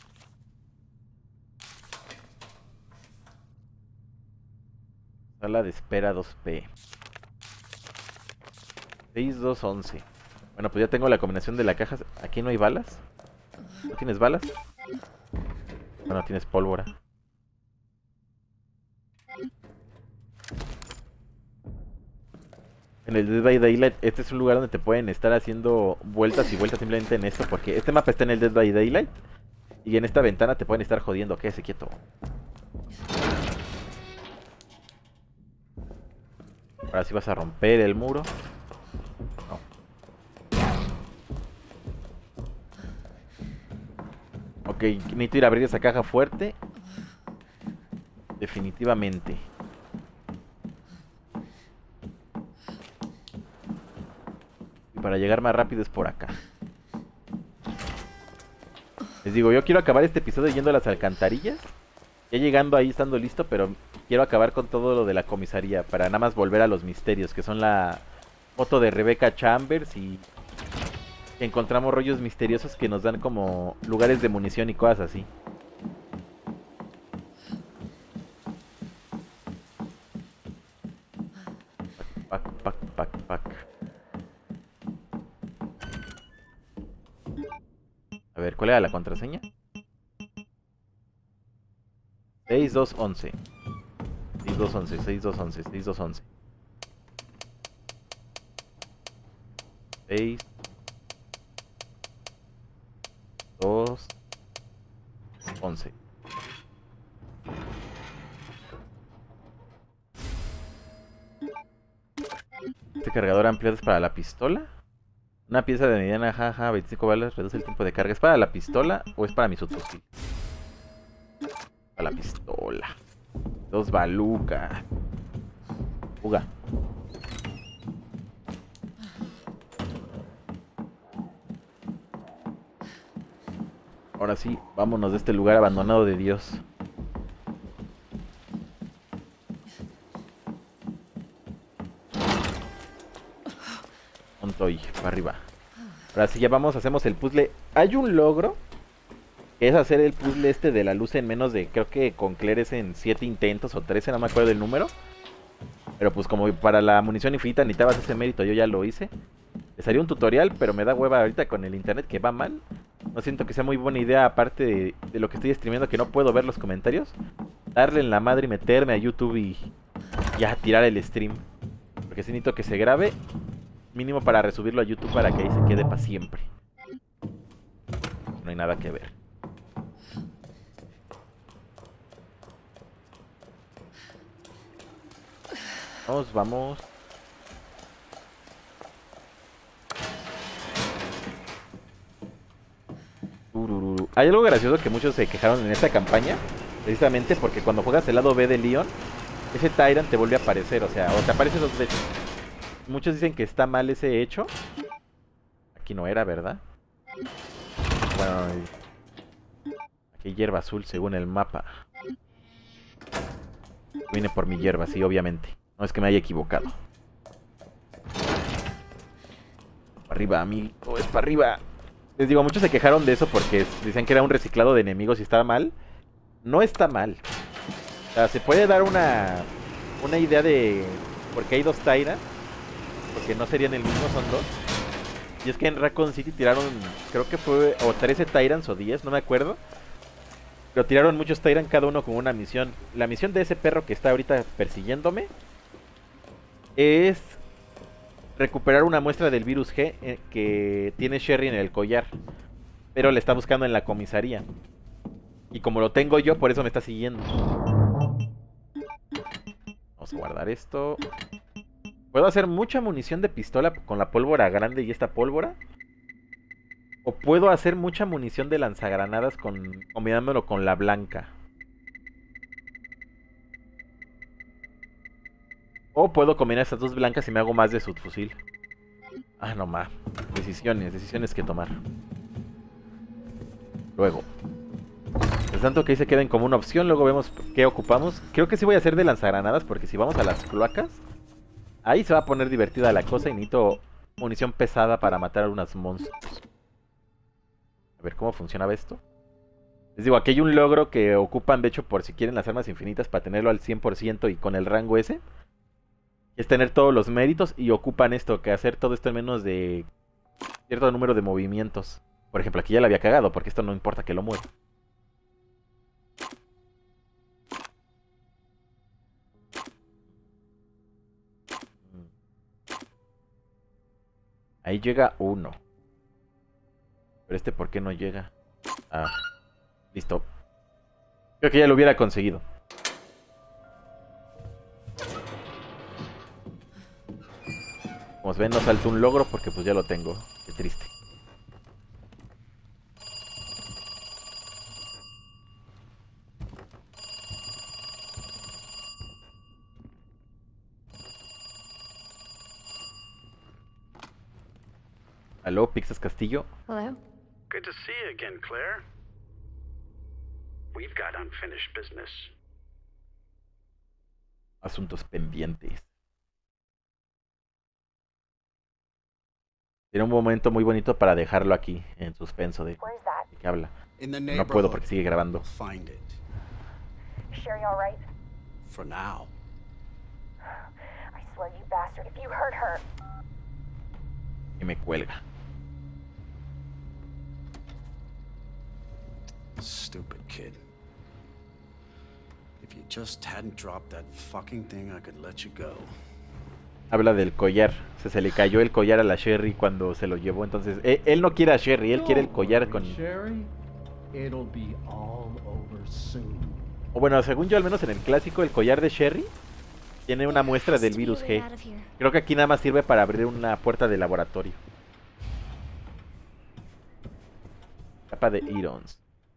Sala de espera dos P. seis dos once. Bueno, pues ya tengo la combinación de la caja. ¿Aquí no hay balas? ¿No tienes balas? Bueno, tienes pólvora. En el Dead by Daylight, este es un lugar donde te pueden estar haciendo vueltas y vueltas simplemente en esto, porque este mapa está en el Dead by Daylight y en esta ventana te pueden estar jodiendo. Quédese quieto. Ahora sí vas a romper el muro. No. Ok, necesito ir a abrir esa caja fuerte. Definitivamente. Y para llegar más rápido es por acá. Les digo, yo quiero acabar este episodio yendo a las alcantarillas. Ya llegando ahí, estando listo, pero quiero acabar con todo lo de la comisaría para nada más volver a los misterios, que son la foto de Rebecca Chambers y encontramos rollos misteriosos que nos dan como lugares de munición y cosas así. Pac, pac, pac, pac. A ver, ¿cuál era la contraseña? seis dos once. seis dos once, seis dos once, seis dos once. seis dos once. Este cargador ampliado es para la pistola. Una pieza de mediana, jaja, veinticinco balas, reduce el tiempo de carga. ¿Es para la pistola o es para mi subfusil? Para la pistola. Dos balucas. Fuga. Ahora sí, vámonos de este lugar abandonado de Dios. Montoy, para arriba. Ahora sí, ya vamos, hacemos el puzzle. Hay un logro, que es hacer el puzzle este de la luz en menos de, creo que con Claire es en siete intentos o trece, no me acuerdo del número. Pero pues como para la munición infinita necesitabas ese mérito, yo ya lo hice. Les haría un tutorial, pero me da hueva ahorita con el internet que va mal. No siento que sea muy buena idea, aparte de, de lo que estoy streameando, que no puedo ver los comentarios. Darle en la madre y meterme a YouTube y ya tirar el stream. Porque sí necesito que se grabe, mínimo para resubirlo a YouTube para que ahí se quede para siempre. No hay nada que ver. Vamos, vamos. Urururu. Hay algo gracioso que muchos se quejaron en esta campaña, precisamente porque cuando juegas el lado B de Leon, ese Tyrant te vuelve a aparecer, o sea, o te aparece dos veces. Muchos dicen que está mal ese hecho. Aquí no era, ¿verdad? Bueno, Qué hierba azul según el mapa. Vine por mi hierba, sí, obviamente. No es que me haya equivocado. Para arriba, amigo, es para arriba. Les digo, muchos se quejaron de eso porque decían que era un reciclado de enemigos y estaba mal. No está mal. O sea, se puede dar una, una idea de por qué hay dos Tyrants. Porque no serían el mismo, son dos. Y es que en Raccoon City tiraron, creo que fue o trece Tyrants o diez, no me acuerdo. Pero tiraron muchos Tyrants cada uno con una misión. La misión de ese perro que está ahorita persiguiéndome es recuperar una muestra del virus G eh, que tiene Sherry en el collar. Pero le está buscando en la comisaría. Y como lo tengo yo, por eso me está siguiendo. Vamos a guardar esto. ¿Puedo hacer mucha munición de pistola con la pólvora grande y esta pólvora? ¿O puedo hacer mucha munición de lanzagranadas con, combinándolo con la blanca? O puedo combinar estas dos blancas y me hago más de subfusil. Ah, no más. Decisiones, decisiones que tomar. Luego. Es tanto que ahí se queden como una opción, luego vemos qué ocupamos. Creo que sí voy a hacer de lanzagranadas porque si vamos a las cloacas, ahí se va a poner divertida la cosa y necesito munición pesada para matar a unos monstruos. A ver cómo funcionaba esto. Les digo, aquí hay un logro que ocupan, de hecho, por si quieren las armas infinitas para tenerlo al cien por ciento y con el rango ese. Es tener todos los méritos y ocupan esto, que hacer todo esto en menos de cierto número de movimientos. Por ejemplo, aquí ya la había cagado porque esto no importa que lo mueva. Ahí llega uno. Pero este, ¿por qué no llega? Ah, listo. Creo que ya lo hubiera conseguido. Como ven, no salto un logro porque pues ya lo tengo. Qué triste. Aló, Pixas Castillo. Hello? Good to see you again, Claire. We've got unfinished business. Asuntos pendientes. Era un momento muy bonito para dejarlo aquí, en suspenso de, de qué habla. No puedo porque sigue grabando. Find it. Sherry all right? For now. I swear, you bastard, if you hurt her. Y me cuelga. Stupid kid. If you just hadn't dropped that fucking thing, I could let you go. Habla del collar. O sea, se le cayó el collar a la Sherry cuando se lo llevó. Entonces, él, él no quiere a Sherry, él quiere el collar con... Sherry, it'll be all over soon. O bueno, según yo, al menos en el clásico, el collar de Sherry tiene una muestra del virus G. Creo que aquí nada más sirve para abrir una puerta de laboratorio. Capa de Irons.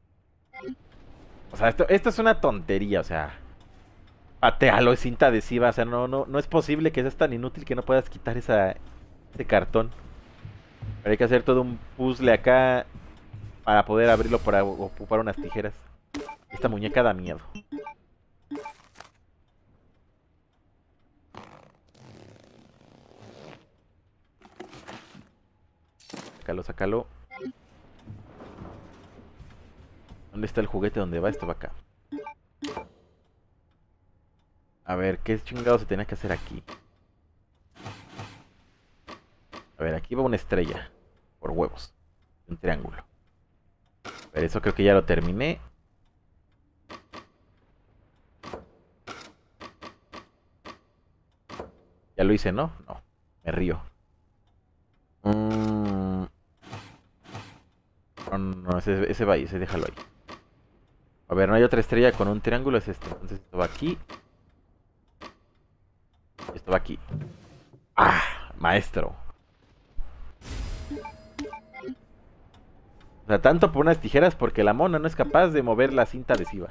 O sea, esto, esto es una tontería, o sea... Patealo, es cinta adhesiva, o sea, no, no, no es posible que seas tan inútil que no puedas quitar esa, ese cartón. Pero hay que hacer todo un puzzle acá para poder abrirlo para ocupar unas tijeras. Esta muñeca da miedo. Sácalo, sácalo. ¿Dónde está el juguete? ¿Dónde va? Esto va acá. A ver, ¿qué chingado se tenía que hacer aquí? A ver, aquí va una estrella. Por huevos. Un triángulo. A ver, eso creo que ya lo terminé. Ya lo hice, ¿no? No, me río. Mm. No, no, ese, ese va ahí, ese déjalo ahí. A ver, no hay otra estrella con un triángulo, es este. Entonces esto va aquí. Esto va aquí. ¡Ah! Maestro. O sea, tanto por unas tijeras porque la mona no es capaz de mover la cinta adhesiva.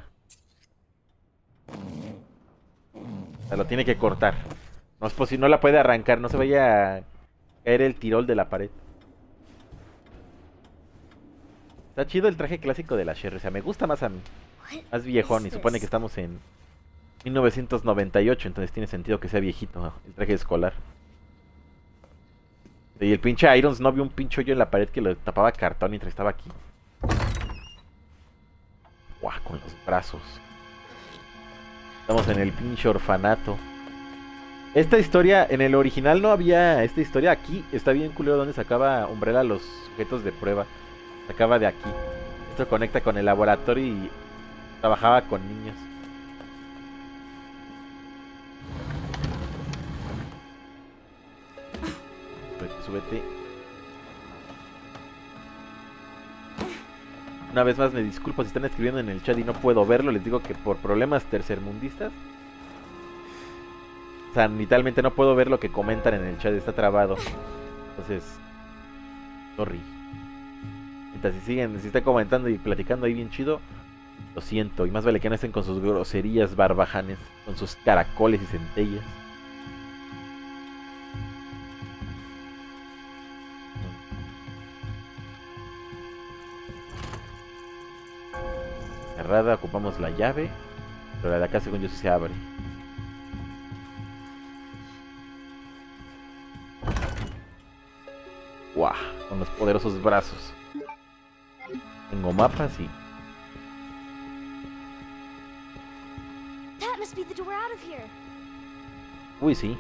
O sea, lo tiene que cortar. No es posible, no la puede arrancar, no se vaya a caer el tirol de la pared. Está chido el traje clásico de la Sherry. O sea, me gusta más a mí. Más viejón. Y supone que estamos en mil novecientos noventa y ocho. Entonces tiene sentido que sea viejito, ¿no? El traje escolar. Y el pinche Irons no vio un pinche hoyo en la pared que lo tapaba cartón mientras estaba aquí. Guau, con los brazos. Estamos en el pinche orfanato. Esta historia, en el original no había esta historia. Aquí está bien culero donde sacaba Umbrella los sujetos de prueba. Sacaba de aquí. Esto conecta con el laboratorio y trabajaba con niños. Súbete, súbete. Una vez más me disculpo si están escribiendo en el chat y no puedo verlo. Les digo que por problemas tercermundistas. O sea, literalmente no puedo ver lo que comentan en el chat. Está trabado. Entonces, sorry. Mientras si siguen, si están comentando y platicando ahí bien chido, lo siento. Y más vale que no estén con sus groserías barbajanes, con sus caracoles y centellas. Cerrada, ocupamos la llave. Pero la de acá según yo sí se abre. Guau, con los poderosos brazos. Tengo mapas y... That must be the door out of here. Uy, sí.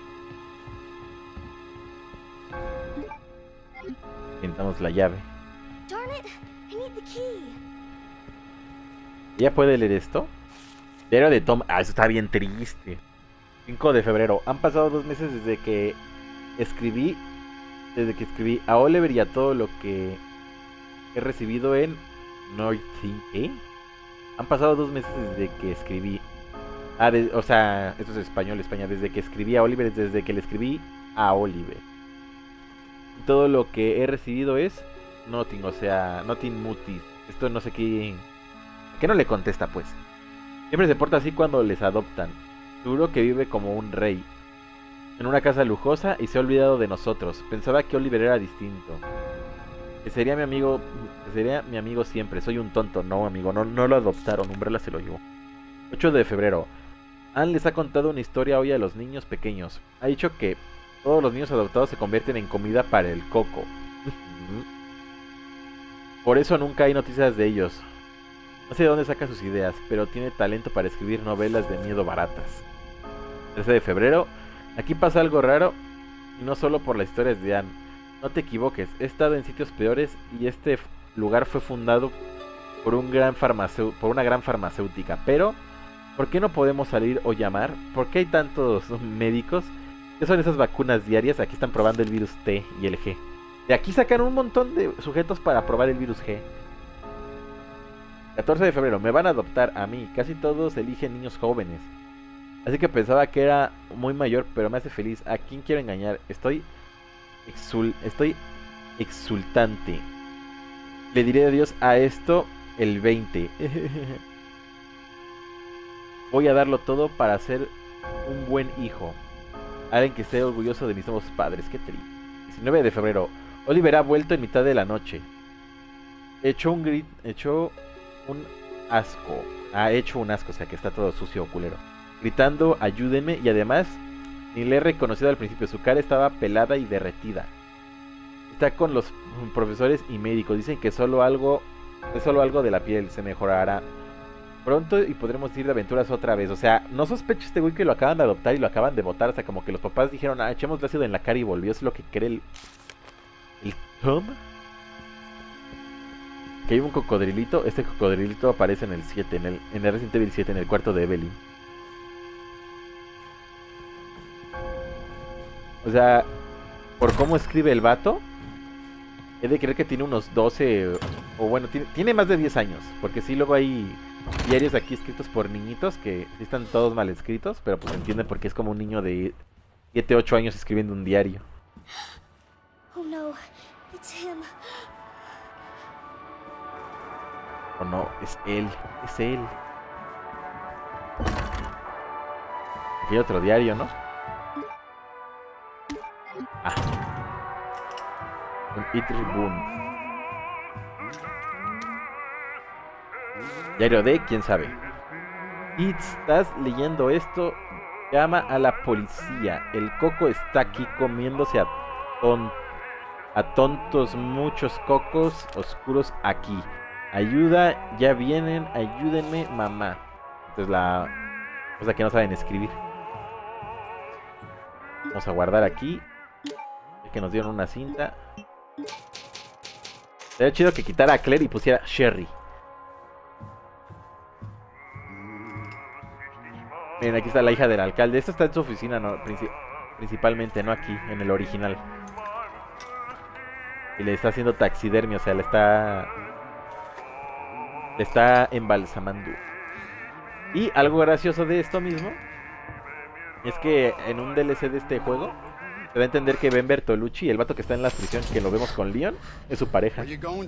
Intentamos la llave. Darn it, I need the key. ¿Ya puede leer esto? Diario de Tom... Ah, eso está bien triste. cinco de febrero. Han pasado dos meses desde que escribí... Desde que escribí a Oliver y a todo lo que he recibido en Northing. ¿Eh? Han pasado dos meses desde que escribí... Ah, de, o sea, esto es español, España. Desde que escribí a Oliver, desde que le escribí a Oliver. Todo lo que he recibido es Nothing, o sea, Nothing Mutis. Esto no sé qué... ¿Qué no le contesta, pues? Siempre se porta así cuando les adoptan. Seguro que vive como un rey. En una casa lujosa y se ha olvidado de nosotros. Pensaba que Oliver era distinto. Que sería mi amigo... Que sería mi amigo siempre. Soy un tonto. No, amigo, no, no lo adoptaron. Umbrella se lo llevó. ocho de febrero. Anne les ha contado una historia hoy a los niños pequeños. Ha dicho que todos los niños adoptados se convierten en comida para el coco. Por eso nunca hay noticias de ellos. No sé de dónde saca sus ideas, pero tiene talento para escribir novelas de miedo baratas. trece de febrero. Aquí pasa algo raro, y no solo por las historias de Anne. No te equivoques, he estado en sitios peores y este lugar fue fundado por, un gran farmacéutico, por una gran farmacéutica. Pero, ¿por qué no podemos salir o llamar? ¿Por qué hay tantos médicos? ¿Qué son esas vacunas diarias? Aquí están probando el virus T y el G. De aquí sacan un montón de sujetos para probar el virus G. catorce de febrero, me van a adoptar a mí. Casi todos eligen niños jóvenes. Así que pensaba que era muy mayor, pero me hace feliz. ¿A quién quiero engañar? Estoy exul estoy exultante. Le diré adiós a esto el veinte. Voy a darlo todo para ser un buen hijo. Alguien que esté orgulloso de mis nuevos padres. Qué triste. diecinueve de febrero. Oliver ha vuelto en mitad de la noche. Echó un grit, echó un asco. Ha hecho un asco, o sea que está todo sucio o culero. Gritando, ayúdenme, y además ni le he reconocido al principio. Su cara estaba pelada y derretida. Está con los profesores y médicos. Dicen que solo algo, es solo algo de la piel. Se mejorará pronto y podremos ir de aventuras otra vez. O sea, no sospecho este güey que lo acaban de adoptar y lo acaban de botar. O sea, como que los papás dijeron, ah, echemos ácido en la cara y volvió. Es lo que cree el... ¿El Tom? Que hay un cocodrilito. Este cocodrilito aparece en el siete, en el, en el Resident Evil siete, en el cuarto de Evelyn. O sea, por cómo escribe el vato, he de creer que tiene unos doce, o bueno, tiene, tiene más de diez años. Porque sí, luego hay diarios aquí escritos por niñitos que sí están todos mal escritos, pero pues entienden porque es como un niño de siete, ocho años escribiendo un diario. Oh no, it's him. O no, es él, es él. Aquí hay otro diario, ¿no? Ah. Un It Boom. Diario de quién sabe. Si estás leyendo esto, llama a la policía. El coco está aquí comiéndose a, ton a tontos, muchos cocos oscuros aquí. Ayuda, ya vienen, ayúdenme, mamá. Entonces la cosa que no saben escribir. Vamos a guardar aquí. Que nos dieron una cinta. Sería chido que quitara a Claire y pusiera Sherry. Miren, aquí está la hija del alcalde. Esta está en su oficina, no, princip principalmente, no aquí, en el original. Y le está haciendo taxidermia, o sea, le está... Le está embalsamando. Y algo gracioso de esto mismo es que en un D L C de este juego se da a entender que Ben Bertolucci, el vato que está en la prisión, que lo vemos con Leon, es su pareja.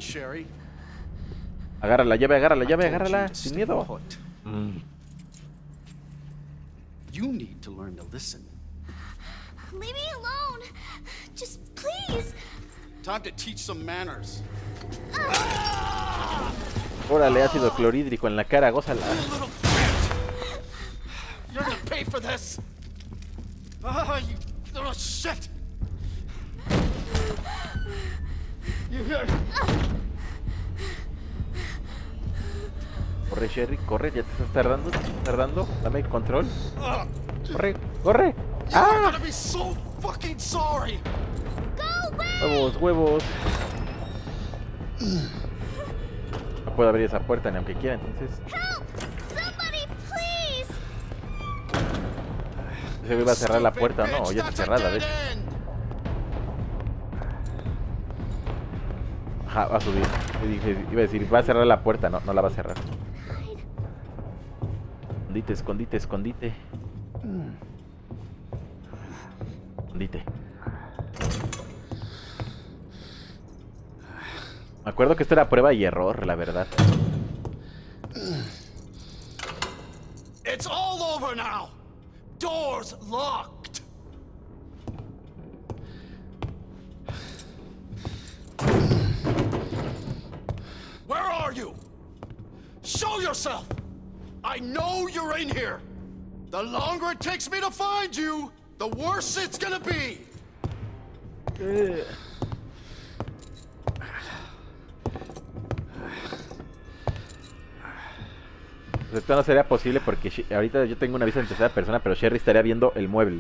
Agarra la llave, agarra la llave, agárrala, sin miedo. Mm. You need to learn to listen. Leave me alone. Just please. Time to teach some manners. Órale, ácido clorhídrico en la cara, gózala. You're gonna pay for this. Ah, you little shit. Corre, Sherry, corre, ya te estás tardando, te estás tardando. Dame el control. Corre, corre. ¡Ah! Huevos, huevos. No puedo abrir esa puerta ni aunque quiera, entonces. Se iba a cerrar la puerta, ¿no? O ya está cerrada, ¿ves? Ajá, va a subir. Iba a decir, va a cerrar la puerta, no, no la va a cerrar. Escondite, escondite, escondite. Escondite. Me acuerdo que esto era prueba y error, la verdad. It's all over now. Doors locked. Where are you? Show yourself. I know you're in here. The longer it takes me to find you, the worse it's gonna be. Eh. Esto no sería posible porque ahorita yo tengo una vista en tercera persona, pero Sherry estaría viendo el mueble.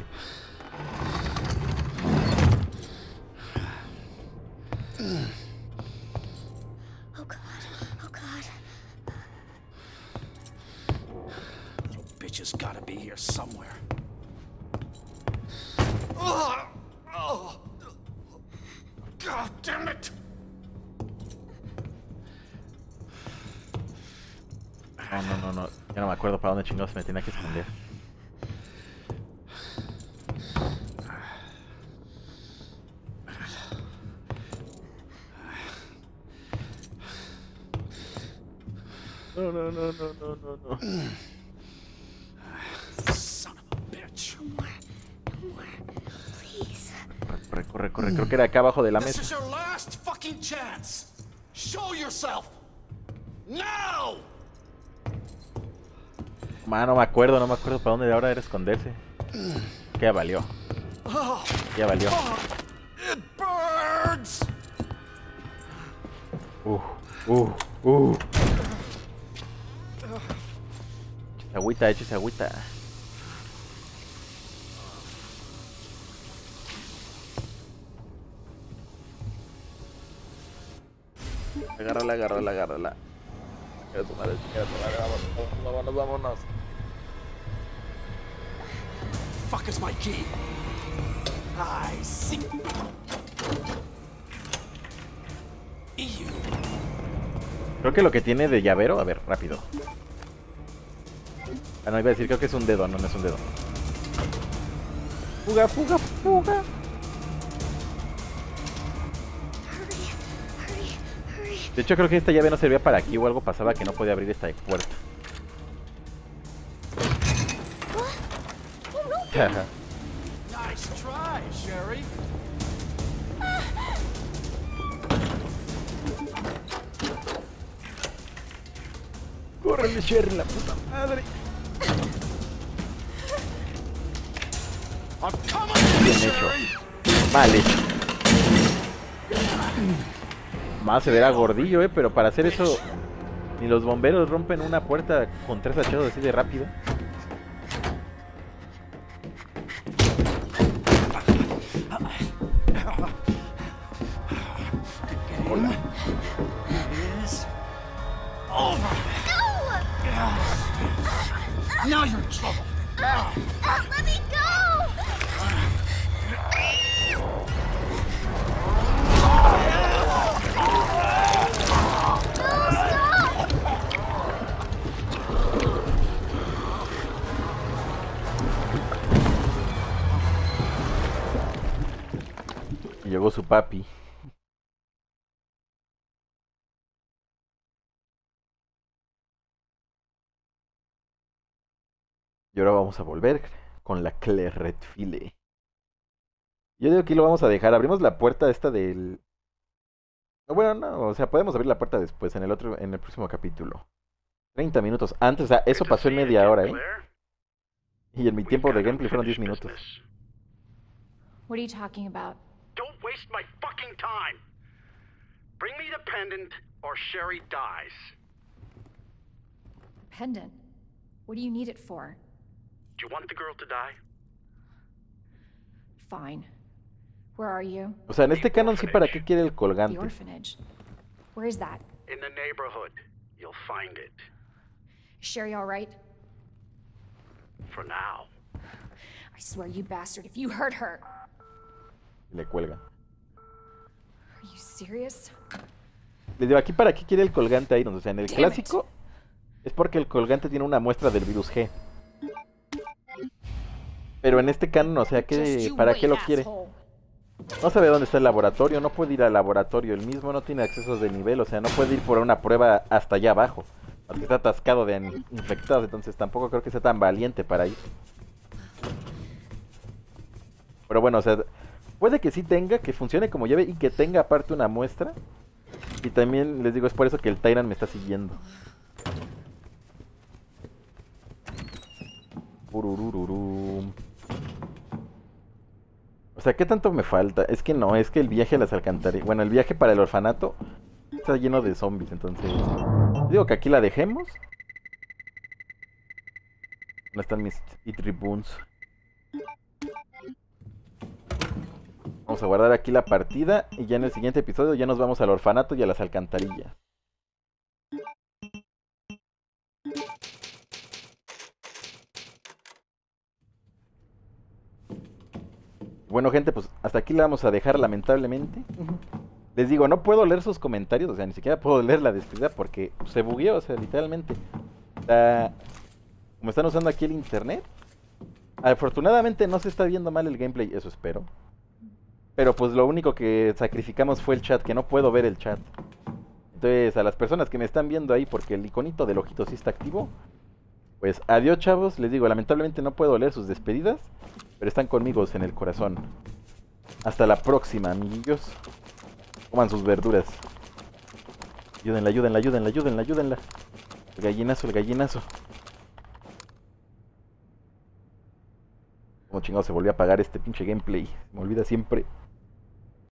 Oh God, oh God. Little bitch has gotta be here somewhere. Oh, oh. God damn it! No, no, no, no. Ya no me acuerdo para dónde chingados me tenía que esconder. No, no, no, no, no, no, no. Son of a bitch. No more, no more. Please. Corre, corre, corre. Creo que era acá abajo de la This mesa. is your last fucking chance. Show yourself. Now. Ma, no me acuerdo, no me acuerdo para dónde ahora era esconderse. Que ya valió. Ya valió. It burns. Uh, uh, uh. Échese agüita, échese agüita. Agárrala, agárrala, agárrala. Quiero tomar el quiero tomar, vámonos, vámonos, vámonos. Fuck is my key? I see. Ew. Creo que lo que tiene de llavero, a ver, rápido. Ah, no, iba a decir, creo que es un dedo, no, no es un dedo. Fuga, fuga, fuga. De hecho, creo que esta llave no servía para aquí o algo pasaba que no podía abrir esta puerta. Nice try, Sherry. Corre, ¡Órale, Sherry, la puta madre! I'm coming, Bien hecho. Mal hecho. Más se verá gordillo, eh, pero para hacer eso ni los bomberos rompen una puerta con tres hachados así de rápido. Hola. Is over. Now you're in trouble. Let me go! Y llegó su papi. Y ahora vamos a volver con la Claire Redfield. Yo digo que aquí lo vamos a dejar. Abrimos la puerta esta del... No, bueno, no, o sea, podemos abrir la puerta después, en el otro, en el próximo capítulo. treinta minutos antes, o sea, eso pasó en media hora, ¿eh? Y en mi tiempo de gameplay fueron diez minutos. What are you talking about? Don't waste my fucking time. Bring me the pendant or Sherry dies. Pendant? What do you need it for? Do you want the girl to die? Fine. Where are you? O sea, en este canon sí, ¿para qué quiere el The colgante? orphanage. Where is that? In the neighborhood. You'll find it. Is Sherry all right? For now. I swear, you bastard, if you hurt her. Le cuelga. Are you serious? Les digo, aquí ¿para qué quiere el colgante Irons? O sea, en el Damn clásico es porque el colgante tiene una muestra del virus G. Pero en este canon, o sea, Just ¿qué, you ¿para wait, qué lo quiere? asshole. No sabe dónde está el laboratorio, no puede ir al laboratorio él mismo, no tiene accesos de nivel, o sea, no puede ir por una prueba hasta allá abajo. Porque está atascado de an- infectados, entonces tampoco creo que sea tan valiente para ir. Pero bueno, o sea, puede que sí tenga, que funcione como llave y que tenga aparte una muestra. Y también les digo, es por eso que el Tyrant me está siguiendo. Ururururum. O sea, ¿qué tanto me falta? Es que no, es que el viaje a las alcantarillas... Bueno, el viaje para el orfanato está lleno de zombies, entonces... Digo que aquí la dejemos. ¿Dónde están mis tribuns? Vamos a guardar aquí la partida y ya en el siguiente episodio ya nos vamos al orfanato y a las alcantarillas. Bueno, gente, pues hasta aquí la vamos a dejar lamentablemente. Les digo, no puedo leer sus comentarios, o sea, ni siquiera puedo leer la despedida porque se bugueó, o sea, literalmente. Uh, como están usando aquí el internet, afortunadamente no se está viendo mal el gameplay, eso espero. Pero pues lo único que sacrificamos fue el chat, que no puedo ver el chat. Entonces, a las personas que me están viendo ahí, porque el iconito del ojito sí está activo, pues adiós, chavos. Les digo, lamentablemente no puedo leer sus despedidas, pero están conmigo en el corazón. Hasta la próxima, amiguillos. Coman sus verduras. Ayúdenla, ayúdenla, ayúdenla, ayúdenla, ayúdenla. El gallinazo, el gallinazo. Como chingado se volvió a apagar este pinche gameplay. Me olvida siempre.